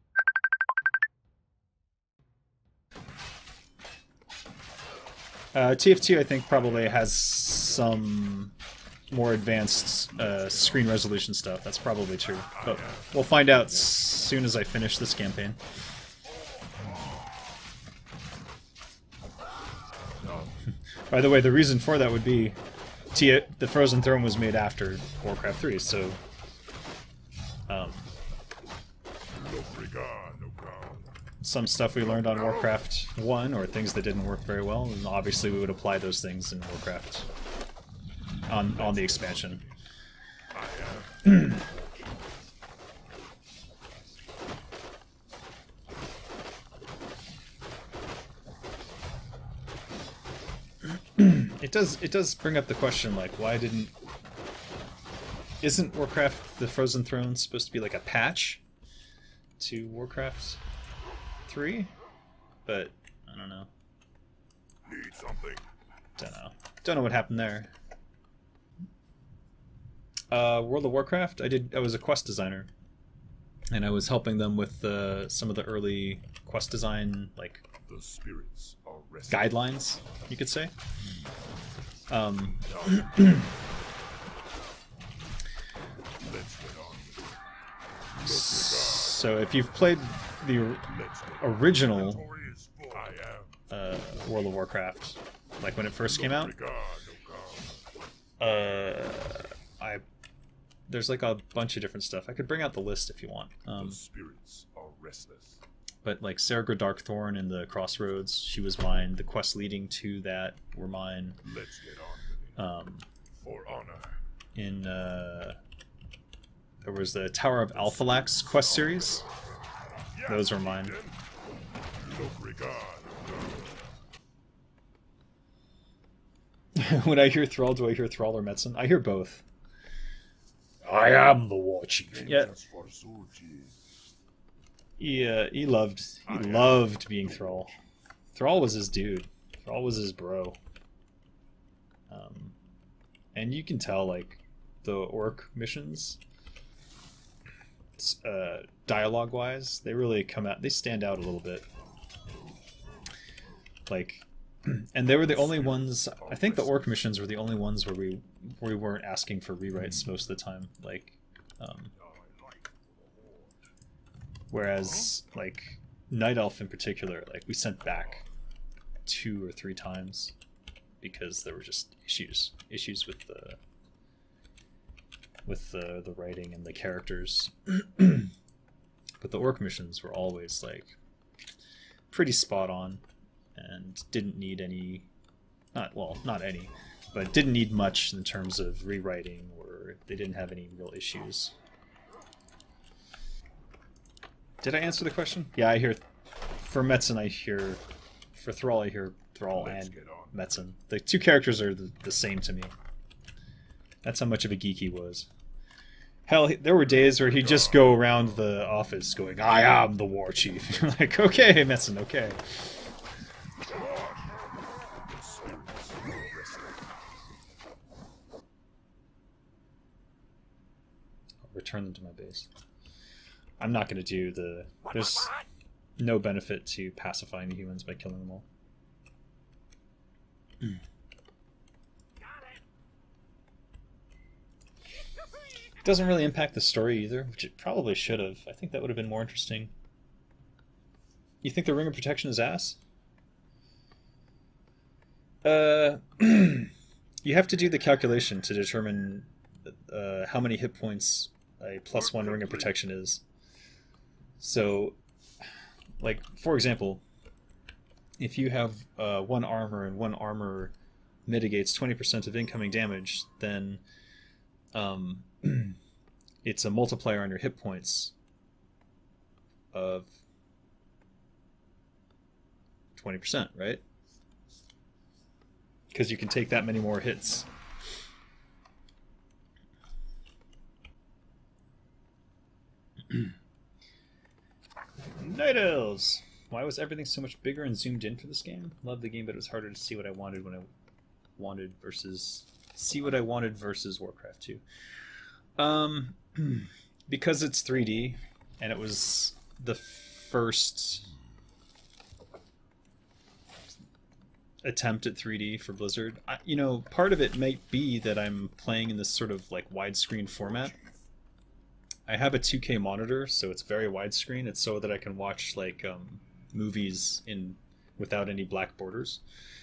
A: TF2 I think probably has some more advanced screen resolution stuff. That's probably true. But we'll find out as soon as I finish this campaign. By the way, the reason for that would be the Frozen Throne was made after Warcraft 3, so some stuff we learned on Warcraft 1, or things that didn't work very well, and obviously we would apply those things in Warcraft on the expansion. it does bring up the question, like, why didn't... Isn't Warcraft the Frozen Throne supposed to be like a patch to Warcraft 3? But I don't know.
D: Need something?
A: Don't know what happened there. World of Warcraft, I was a quest designer, and I was helping them with some of the early quest design, like,
D: The spirits are resting.
A: guidelines, you could say.
D: Let's get on with it.
A: So if you've played the original
D: Inventory is full. I am.
A: World of Warcraft, like when it first came out,
D: Regard, oh God.
A: there's like a bunch of different stuff. I could bring out the list if you want.
D: The spirits are restless.
A: But like Sarah Darkthorn in the Crossroads, she was mine. The quests leading to that were mine.
D: Let's get on with it. For honor.
A: In there was the Tower of Alphalax quest series. Those were mine.
D: Look, regard.
A: When I hear Thrall, do I hear Thrall or Metzen? I hear both. I am the War Chief. Yeah. He loved being Thrall. Thrall was his dude. Thrall was his bro. And you can tell, like, the orc missions, dialogue-wise, they really come out. They stand out a little bit. Like, and they were the only ones. I think the orc missions were the only ones where we weren't asking for rewrites most of the time. Like, whereas like Night Elf in particular, like we sent back 2 or 3 times because there were just issues with the writing and the characters. But the orc missions were always like pretty spot on and didn't need any, not any, but didn't need much in terms of rewriting, or they didn't have any real issues. Did I answer the question? Yeah, I hear, for Metzen I hear, for Thrall I hear Thrall and Metzen. The 2 characters are the same to me. That's how much of a geek he was. Hell, there were days where he'd just go around the office going, I am the War Chief. You're like, okay, Metzen, okay. I'll return them to my base. I'm not going to do the... There's no benefit to pacifying the humans by killing them all. It doesn't really impact the story either, which it probably should have. I think that would have been more interesting. You think the Ring of Protection is ass? You have to do the calculation to determine how many hit points a +1 Ring of Protection is. So, like, for example, if you have 1 armor and 1 armor mitigates 20% of incoming damage, then it's a multiplier on your hit points of 20%, right? Because you can take that many more hits. Night Elves! Why was everything so much bigger and zoomed in for this game? Loved the game, but it was harder to see what I wanted when I wanted versus... See what I wanted versus Warcraft 2. Because it's 3D, and it was the first attempt at 3D for Blizzard. You know, part of it might be that I'm playing in this sort of like widescreen format. I have a 2K monitor, so it's very widescreen. It's so that I can watch like movies without any black borders.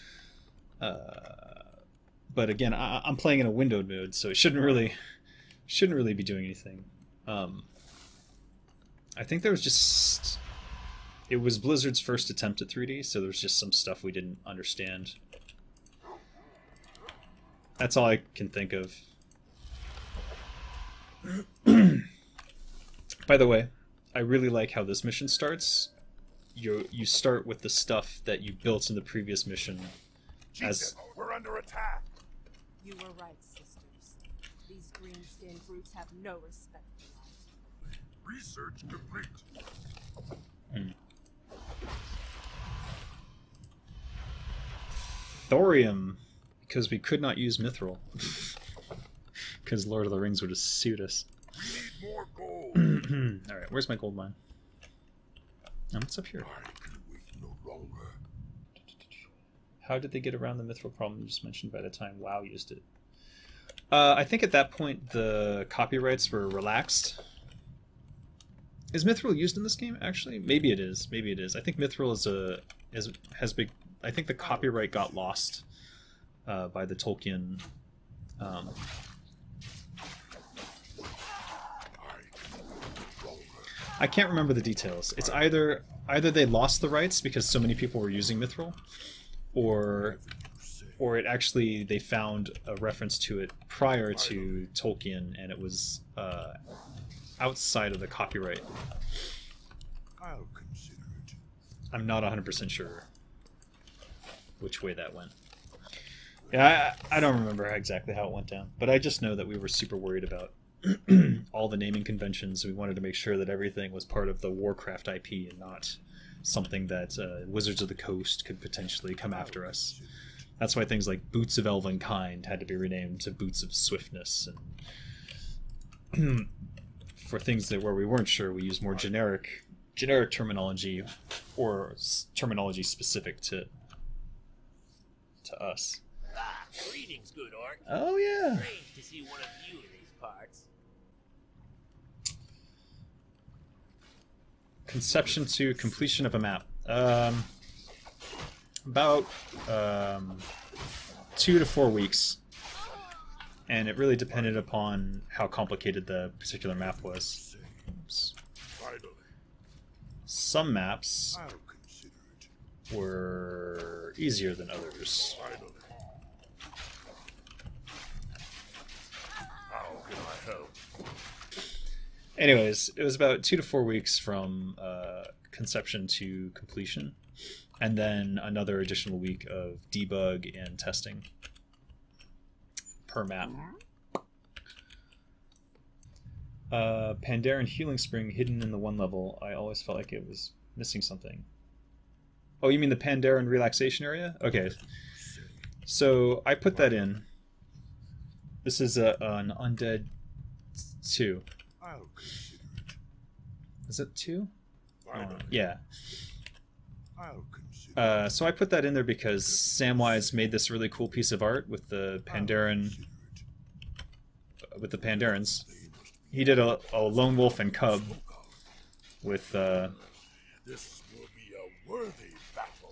A: But again, I'm playing in a windowed mode, so it shouldn't really be doing anything. I think there was just... It was Blizzard's first attempt at 3D, so there was just some stuff we didn't understand. That's all I can think of. By the way, I really like how this mission starts. You start with the stuff that you built in the previous mission as
E: We're under attack.
F: You were right, sisters. These green-skinned brutes have no respect for life.
D: Research complete.
A: thorium, because we could not use mithril. Because Lord of the Rings would have sued us.
D: We need more gold.
A: Alright, where's my gold mine? Oh, what's up here?
D: I can wait no longer.
A: How did they get around the mithril problem you just mentioned by the time WoW used it? I think at that point the copyrights were relaxed. Is mithril used in this game, actually? Maybe it is. Maybe it is. I think mithril has big... I think the copyright got lost by the Tolkien... I can't remember the details. It's either they lost the rights because so many people were using mithril, or it actually they found a reference to it prior to Tolkien and it was outside of the copyright.
D: I'll consider it.
A: I'm not 100% sure which way that went. Yeah, I don't remember exactly how it went down, but I just know that we were super worried about all the naming conventions. We wanted to make sure that everything was part of the Warcraft IP and not something that Wizards of the Coast could potentially come after us. That's why things like Boots of Elvenkind had to be renamed to Boots of Swiftness, and for things that where we weren't sure, we used more generic terminology or terminology specific to us.
B: Ah, greetings, good orc.
A: Oh yeah.
B: Strange to see one of you in these parts.
A: Conception to completion of a map. About 2 to 4 weeks. And it really depended upon how complicated the particular map was. Oops. Some maps
D: I'll consider it.
A: were easier than others.
D: How can I help?
A: Anyways, it was about 2 to 4 weeks from conception to completion, and then another additional week of debug and testing per map. Pandaren Healing Spring hidden in the 1 level. I always felt like it was missing something. Oh, you mean the Pandaren relaxation area? Okay. So I put that in. This is an Undead 2.
D: I'll consider it.
A: Is it 2?
D: Finally.
A: Yeah.
D: I'll consider
A: So I put that in there because Samwise made this really cool piece of art with the Pandaren, with the Pandarens. He did a lone wolf and cub with
D: This will be a worthy battle.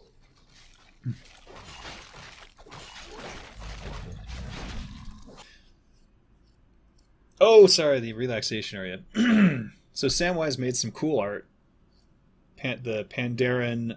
A: oh, sorry, the relaxation area. So Samwise made some cool art. The Pandaren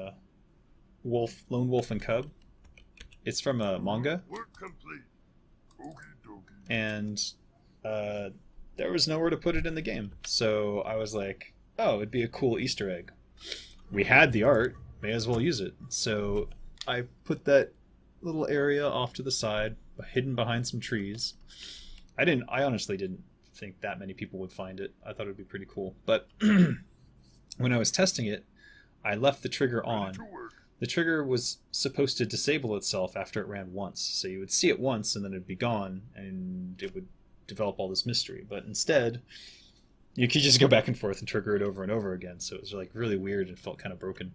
A: lone wolf and cub. It's from a manga,
D: Work complete. Okie dokie.
A: and there was nowhere to put it in the game. So I was like, oh, it'd be a cool Easter egg. We had the art, may as well use it. So I put that little area off to the side, hidden behind some trees. I honestly didn't think that many people would find it. I thought it would be pretty cool. But when I was testing it, I left the trigger on.
D: To work.
A: The trigger was supposed to disable itself after it ran once. So you would see it once and then it'd be gone and it would develop all this mystery. But instead, you could just go back and forth and trigger it over and over again. So it was like really weird and felt kind of broken.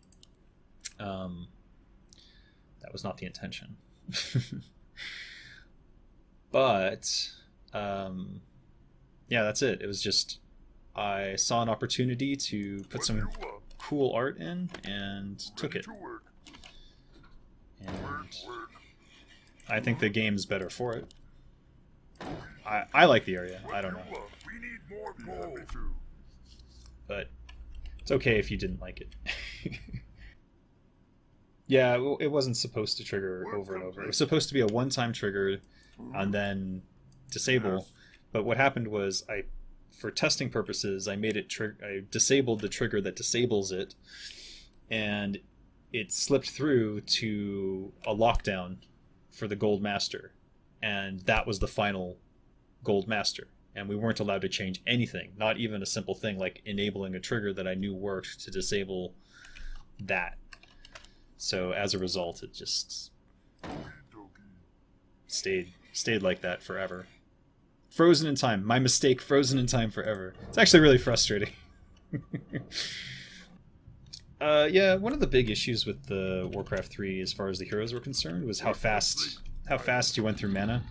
A: That was not the intention. But yeah, that's it. It was just I saw an opportunity to put some cool art in and took it.
D: To work.
A: And
D: Word.
A: I think the game's better for it. I like the area. I don't know.
D: We need more gold.
A: But it's okay if you didn't like it. Yeah, well, it wasn't supposed to trigger over and over. It was supposed to be a one-time trigger and then disable. But what happened was for testing purposes, I made it I disabled the trigger that disables it, and it slipped through to a lockdown for the Gold Master, and that was the final Gold Master, and we weren't allowed to change anything, not even a simple thing like enabling a trigger that I knew worked to disable that. So as a result, it just stayed like that forever. Frozen in time. My mistake, frozen in time forever. It's actually really frustrating. Yeah, one of the big issues with the Warcraft 3 as far as the heroes were concerned was how fast you went through mana.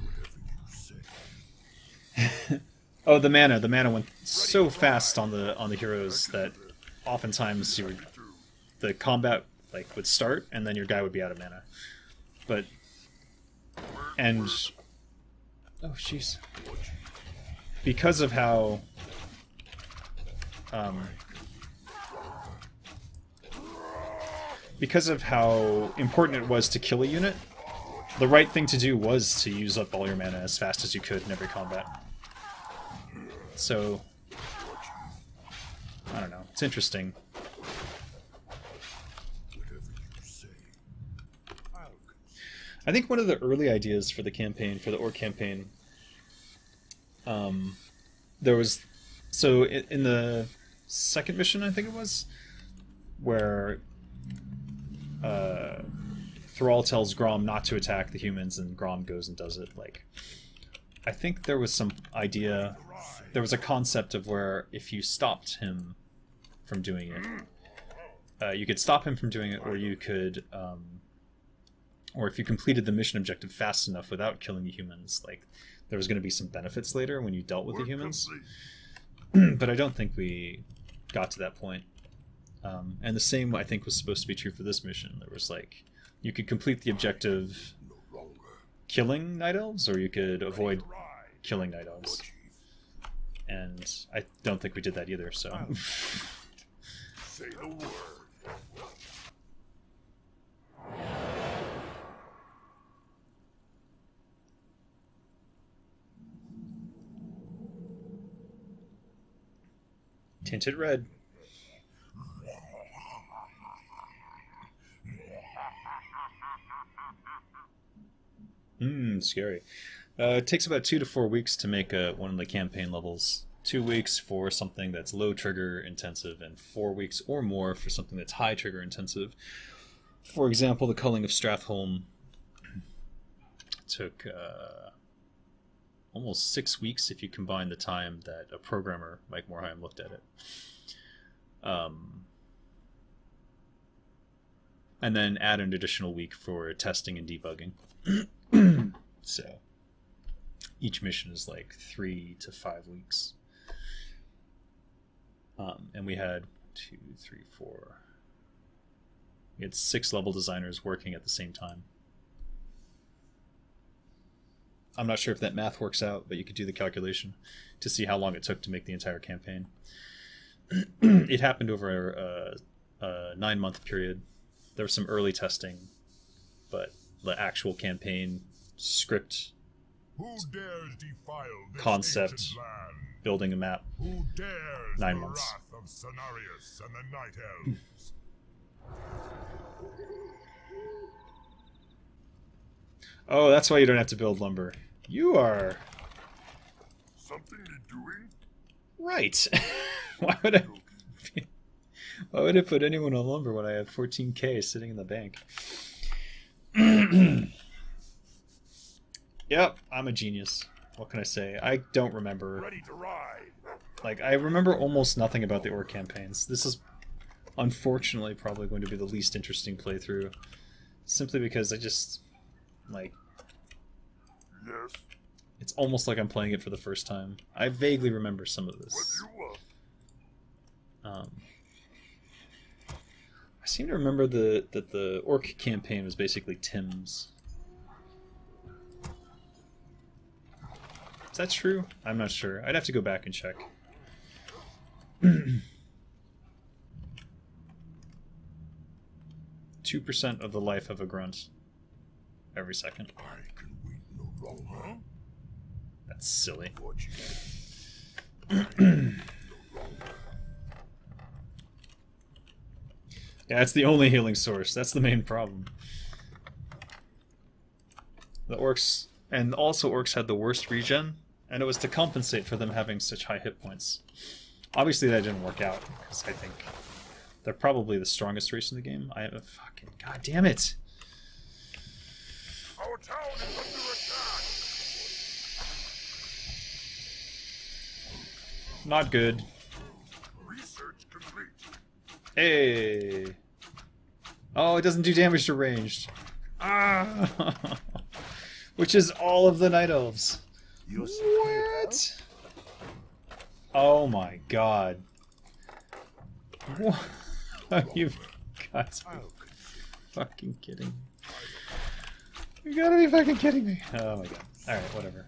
A: Oh, the mana went so fast on the heroes that oftentimes the combat would start and then your guy would be out of mana. But oh jeez. Because of how important it was to kill a unit, the right thing to do was to use up all your mana as fast as you could in every combat. So, I don't know. It's interesting. I think one of the early ideas for the campaign, for the Orc campaign, there was... So, in the second mission, I think it was, where Thrall tells Grom not to attack the humans, and Grom goes and does it. I think there was some idea, there was a concept of where if you stopped him from doing it, you could stop him from doing it, or you could, or if you completed the mission objective fast enough without killing the humans, there was going to be some benefits later when you dealt with the humans. But I don't think we got to that point. And the same, I think, was supposed to be true for this mission. There was, you could complete the objective killing Night Elves, or you could avoid killing Night Elves. And I don't think we did that either, so...
D: Say the word.
A: Tinted red. Scary. It takes about 2 to 4 weeks to make one of the campaign levels. 2 weeks for something that's low trigger intensive, and 4 weeks or more for something that's high trigger intensive. For example, the Culling of Strathholm took almost 6 weeks if you combine the time that a programmer, Mike Morheim, looked at it. And then add an additional week for testing and debugging. So each mission is 3 to 5 weeks. And we had 2, 3, 4. We had 6 level designers working at the same time. I'm not sure if that math works out, but you could do the calculation to see how long it took to make the entire campaign. It happened over a 9-month period. There was some early testing, but the actual campaign script,
D: Who dares defile this
A: concept,
D: ancient land?
A: building a map,
D: Who dares
A: 9
D: the
A: months.
D: wrath of Cenarius and the Night Elves?
A: Oh, that's why you don't have to build lumber. You are
D: Something you're doing?
A: right. Why would I put anyone on lumber when I have 14k sitting in the bank? Yep, I'm a genius. What can I say? I don't remember.
D: Ready to ride.
A: I remember almost nothing about the Orc campaigns. This is unfortunately probably going to be the least interesting playthrough, simply because I just
D: Yes.
A: it's almost like I'm playing it for the first time. I vaguely remember some of
D: What
A: this.
D: you want?
A: I seem to remember that the Orc campaign was basically Tim's. Is that true? I'm not sure. I'd have to go back and check. 2% of the life of a grunt every second.
D: I can wait no longer.
A: That's silly.
D: What you
A: Yeah, it's the only healing source. That's the main problem. The orcs, and also orcs had the worst regen, and it was to compensate for them having such high hit points. Obviously that didn't work out, because I think they're probably the strongest race in the game. I have a fucking... God damn it!
D: Our town is under attack!
A: Not good.
D: Research complete.
A: Hey! Oh, it doesn't do damage to ranged. Ah! Which is all of the Night Elves. What? Oh my god. What? You've got to be fucking kidding me. You gotta be fucking kidding me. Oh my god. Alright, whatever.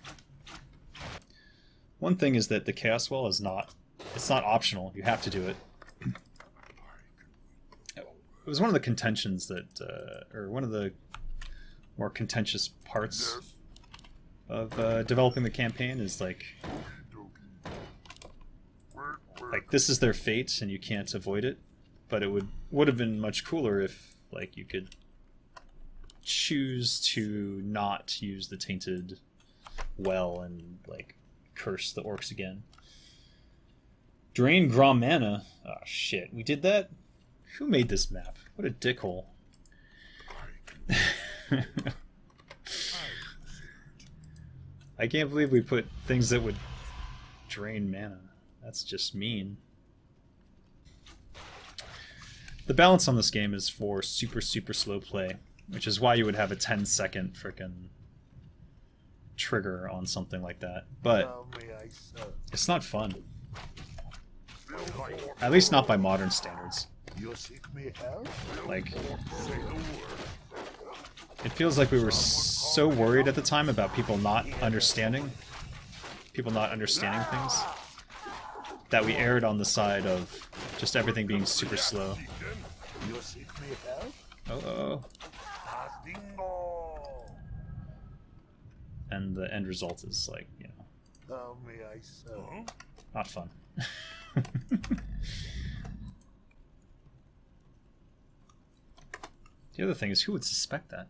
A: One thing is that the Chaos Wall is not... It's not optional. You have to do it. It was one of the contentions that... or one of the more contentious parts of developing the campaign is like... Like, this is their fate and you can't avoid it. But it would have been much cooler if, like, you could choose to not use the Tainted Well and, like, curse the orcs again. Drain Grom Mana? Oh, shit. We did that? Who made this map? What a dickhole. I can't believe we put things that would drain mana. That's just mean. The balance on this game is for super slow play, which is why you would have a 10-second frickin' trigger on something like that. But it's not fun. At least not by modern standards. Like, it feels like we were so worried at the time about people not understanding things, that we erred on the side of just everything being super slow. Oh. And the end result is, like, you know, not fun. The other thing is, who would suspect that?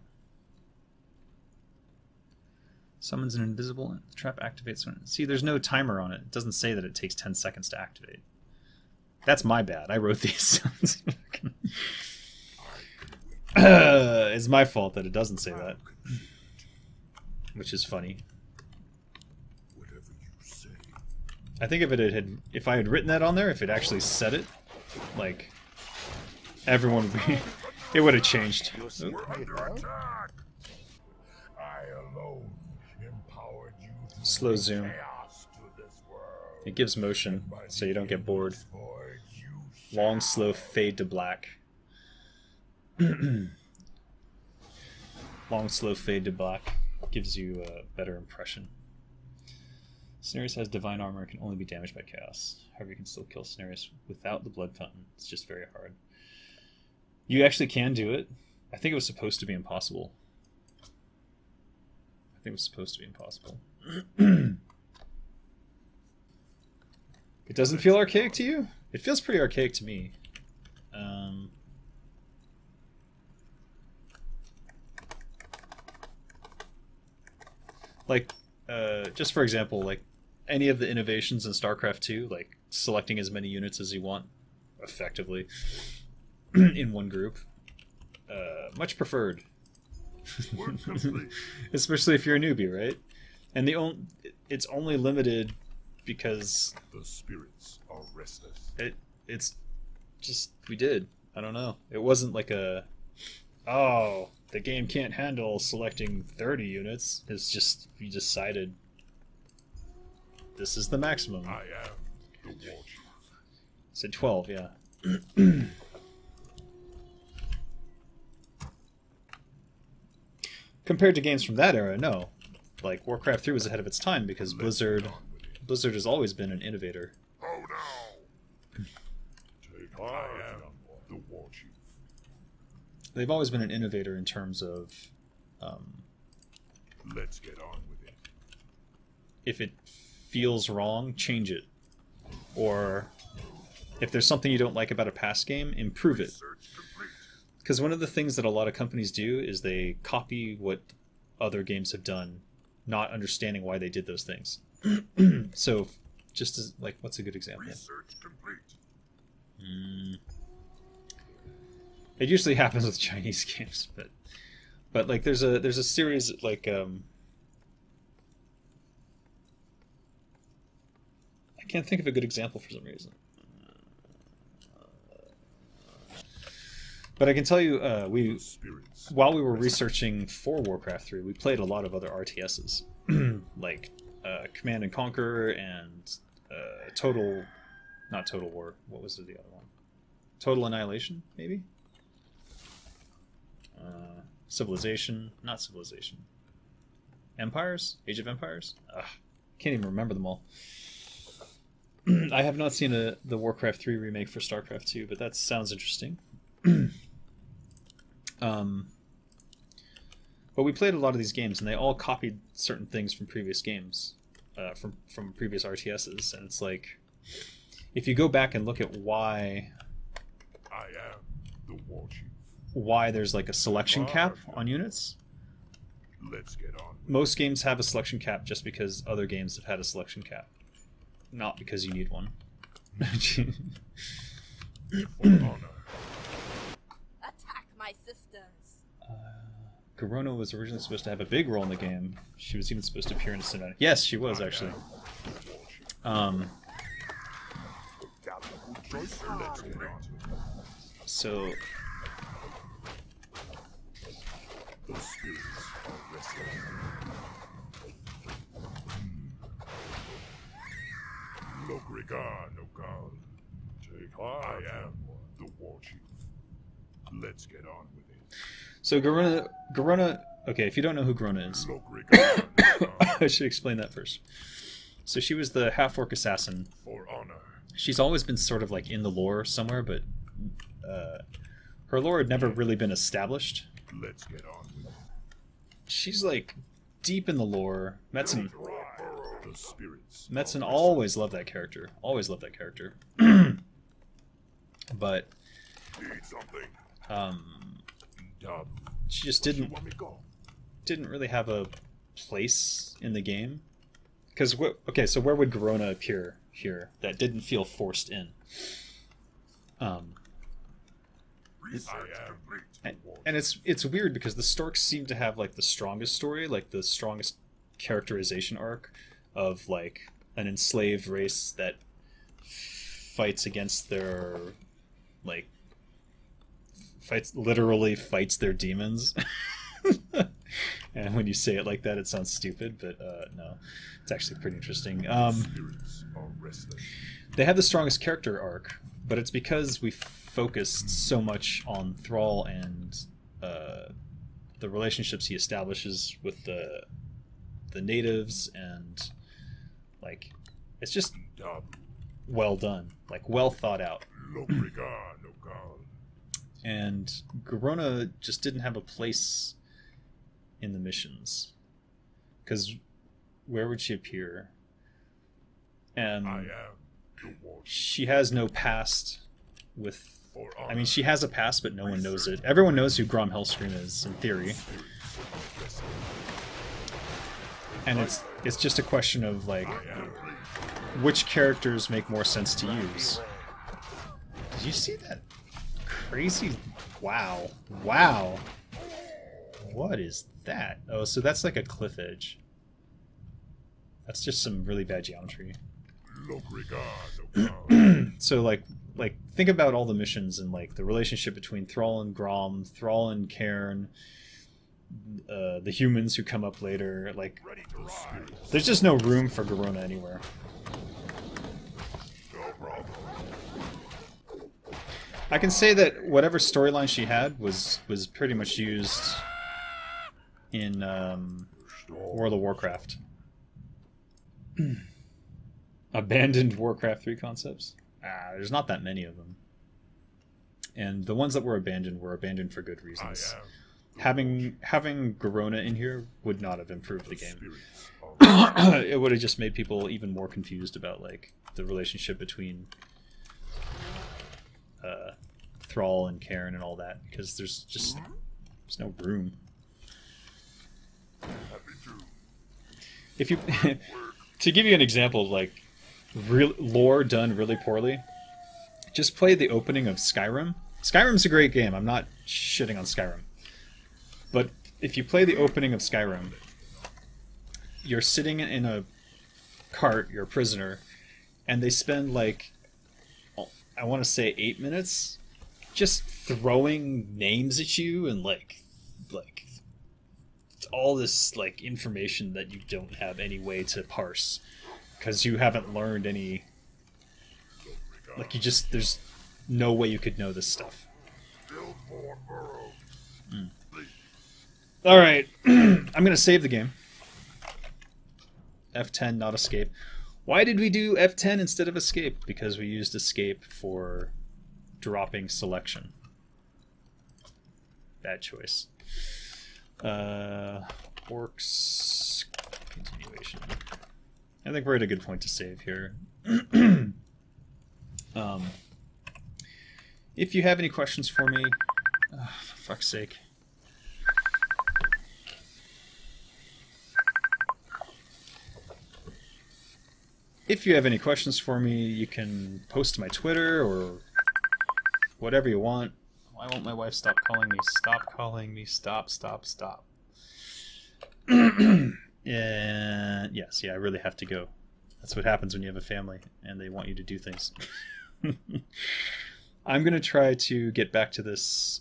A: Summons an invisible trap, activates when... See, there's no timer on it. It doesn't say that it takes 10 seconds to activate. That's my bad. I wrote these. It's my fault that it doesn't say that. Which is funny. I think if I had written that on there, if it actually said it, like, everyone would be... It would have changed.
D: We're under attack. I alone empowered you to
A: Slow zoom.
D: chaos to this world.
A: It gives motion, so you don't get bored. Long, slow fade to black. Long, slow fade to black gives you a better impression. Cenarius has divine armor and can only be damaged by chaos. However, you can still kill Cenarius without the blood fountain. It's just very hard. You actually can do it. I think it was supposed to be impossible. It doesn't feel archaic to you? It feels pretty archaic to me. Like, just for example, like, any of the innovations in StarCraft 2, like, selecting as many units as you want, effectively, in one group, much preferred. Especially if you're a newbie, right? And it's only limited because
D: the spirits are restless.
A: It's just, we did. I don't know. It wasn't like a, oh, the game can't handle selecting 30 units. It's just, we decided this is the maximum.
D: I am the war chief.
A: Said 12, yeah. Compared to games from that era, no. Like, Warcraft 3 was ahead of its time because Blizzard has always been an innovator.
D: Oh no! I am the war chief.
A: They've always been an innovator in terms of...
D: Let's get on with it.
A: If it feels wrong, change it. Or if there's something you don't like about a past game, improve it.
D: Search complete.
A: Because one of the things that a lot of companies do is they copy what other games have done, not understanding why they did those things. So, just as, like, what's a good example?
D: Research complete.
A: It usually happens with Chinese games, but like there's a series like I can't think of a good example for some reason. But I can tell you, while we were researching for Warcraft 3, we played a lot of other RTSs, like Command and Conquer and not Total War. What was the other one? Total Annihilation, maybe. Civilization, not Civilization. Empires? Age of Empires? Ugh, can't even remember them all. I have not seen the Warcraft 3 remake for StarCraft 2, but that sounds interesting. But we played a lot of these games, and they all copied certain things from previous games, from previous RTSs, and it's like, if you go back and look at why
D: I am the war chief.
A: Why there's like a selection cap on units.
D: Let's get on.
A: Most games have a selection cap just because other games have had a selection cap, not because you need one.
D: For honor.
F: Attack my sisters.
A: Corona was originally supposed to have a big role in the game. She was even supposed to appear in a cinematic. Yes, she was actually. So.
D: The spirits are resting. Logrigan, Okan. I am the war chief. Let's get on with it.
A: So Garona. Okay, if you don't know who Garona is, I should explain that first. So she was the half-orc assassin.
D: For honor.
A: She's always been sort of like in the lore somewhere, but her lore had never really been established.
D: Let's get on with it.
A: She's like deep in the lore. Metzen
D: The
A: always loved that character. Always loved that character. But
D: need something.
A: She just didn't really have a place in the game. Because okay, so where would Garona appear here that didn't feel forced in? And it's weird because the Storks seem to have like the strongest story, like the strongest characterization arc of like an enslaved race that fights against their literally fights their demons. And when you say it like that, it sounds stupid, but no, it's actually pretty interesting. They have the strongest character arc, but it's because we focused so much on Thrall and the relationships he establishes with the natives, and like it's just well done, like well thought out. And Garona just didn't have a place in the missions, because where would she appear? And she has no past with. I mean, she has a past, but no one knows it. Everyone knows who Grom Hellscream is, in theory. And it's just a question of, like, which characters make more sense to use. Did you see that? Crazy... Wow. Wow. What is that? Oh, so that's like a cliff edge. That's just some really bad geometry. So, like, think about all the missions and, like, the relationship between Thrall and Grom, Thrall and Cairn, the humans who come up later. Like, there's just no room for Garona anywhere. I can say that whatever storyline she had was pretty much used in World of Warcraft. Abandoned Warcraft 3 concepts? There's not that many of them. And the ones that were abandoned for good reasons. Having Garona in here would not have improved the game. It would have just made people even more confused about, like, the relationship between Thrall and Karen and all that, because there's no room. If you to give you an example, like real lore done really poorly, just play the opening of Skyrim. Skyrim's a great game. I'm not shitting on Skyrim. But if you play the opening of Skyrim, you're sitting in a cart, you're a prisoner, and they spend like, I want to say 8 minutes just throwing names at you and like all this like information that you don't have any way to parse because you haven't learned any, like, there's no way you could know this stuff. Alright, I'm gonna save the game. F10, not escape. Why did we do F10 instead of escape? Because we used escape for dropping selection. Bad choice. Orcs continuation. I think we're at a good point to save here. If you have any questions for me, for fuck's sake. If you have any questions for me, you can post to my Twitter or whatever you want. Why won't my wife stop calling me? Stop calling me. Stop. Yes, I really have to go. That's what happens when you have a family and they want you to do things. I'm going to try to get back to this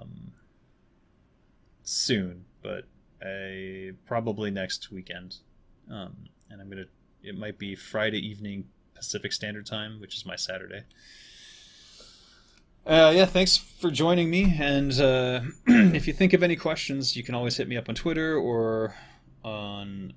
A: soon, but probably next weekend. And it might be Friday evening Pacific Standard Time, which is my Saturday. Yeah, thanks for joining me, and if you think of any questions, you can always hit me up on Twitter or on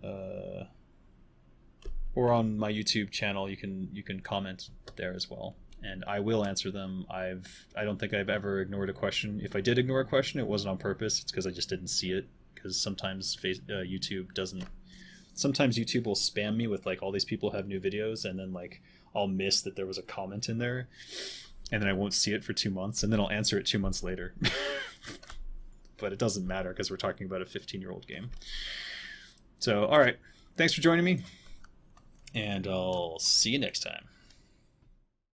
A: my YouTube channel. You can comment there as well, and I will answer them. I don't think I've ever ignored a question. If I did ignore a question, it wasn't on purpose. It's because I just didn't see it, because sometimes YouTube doesn't. Sometimes YouTube will spam me with like all these people have new videos, and then like I'll miss that there was a comment in there, and then I won't see it for 2 months, and then I'll answer it 2 months later. But it doesn't matter because we're talking about a 15-year-old game. So, all right, thanks for joining me, and I'll see you next time.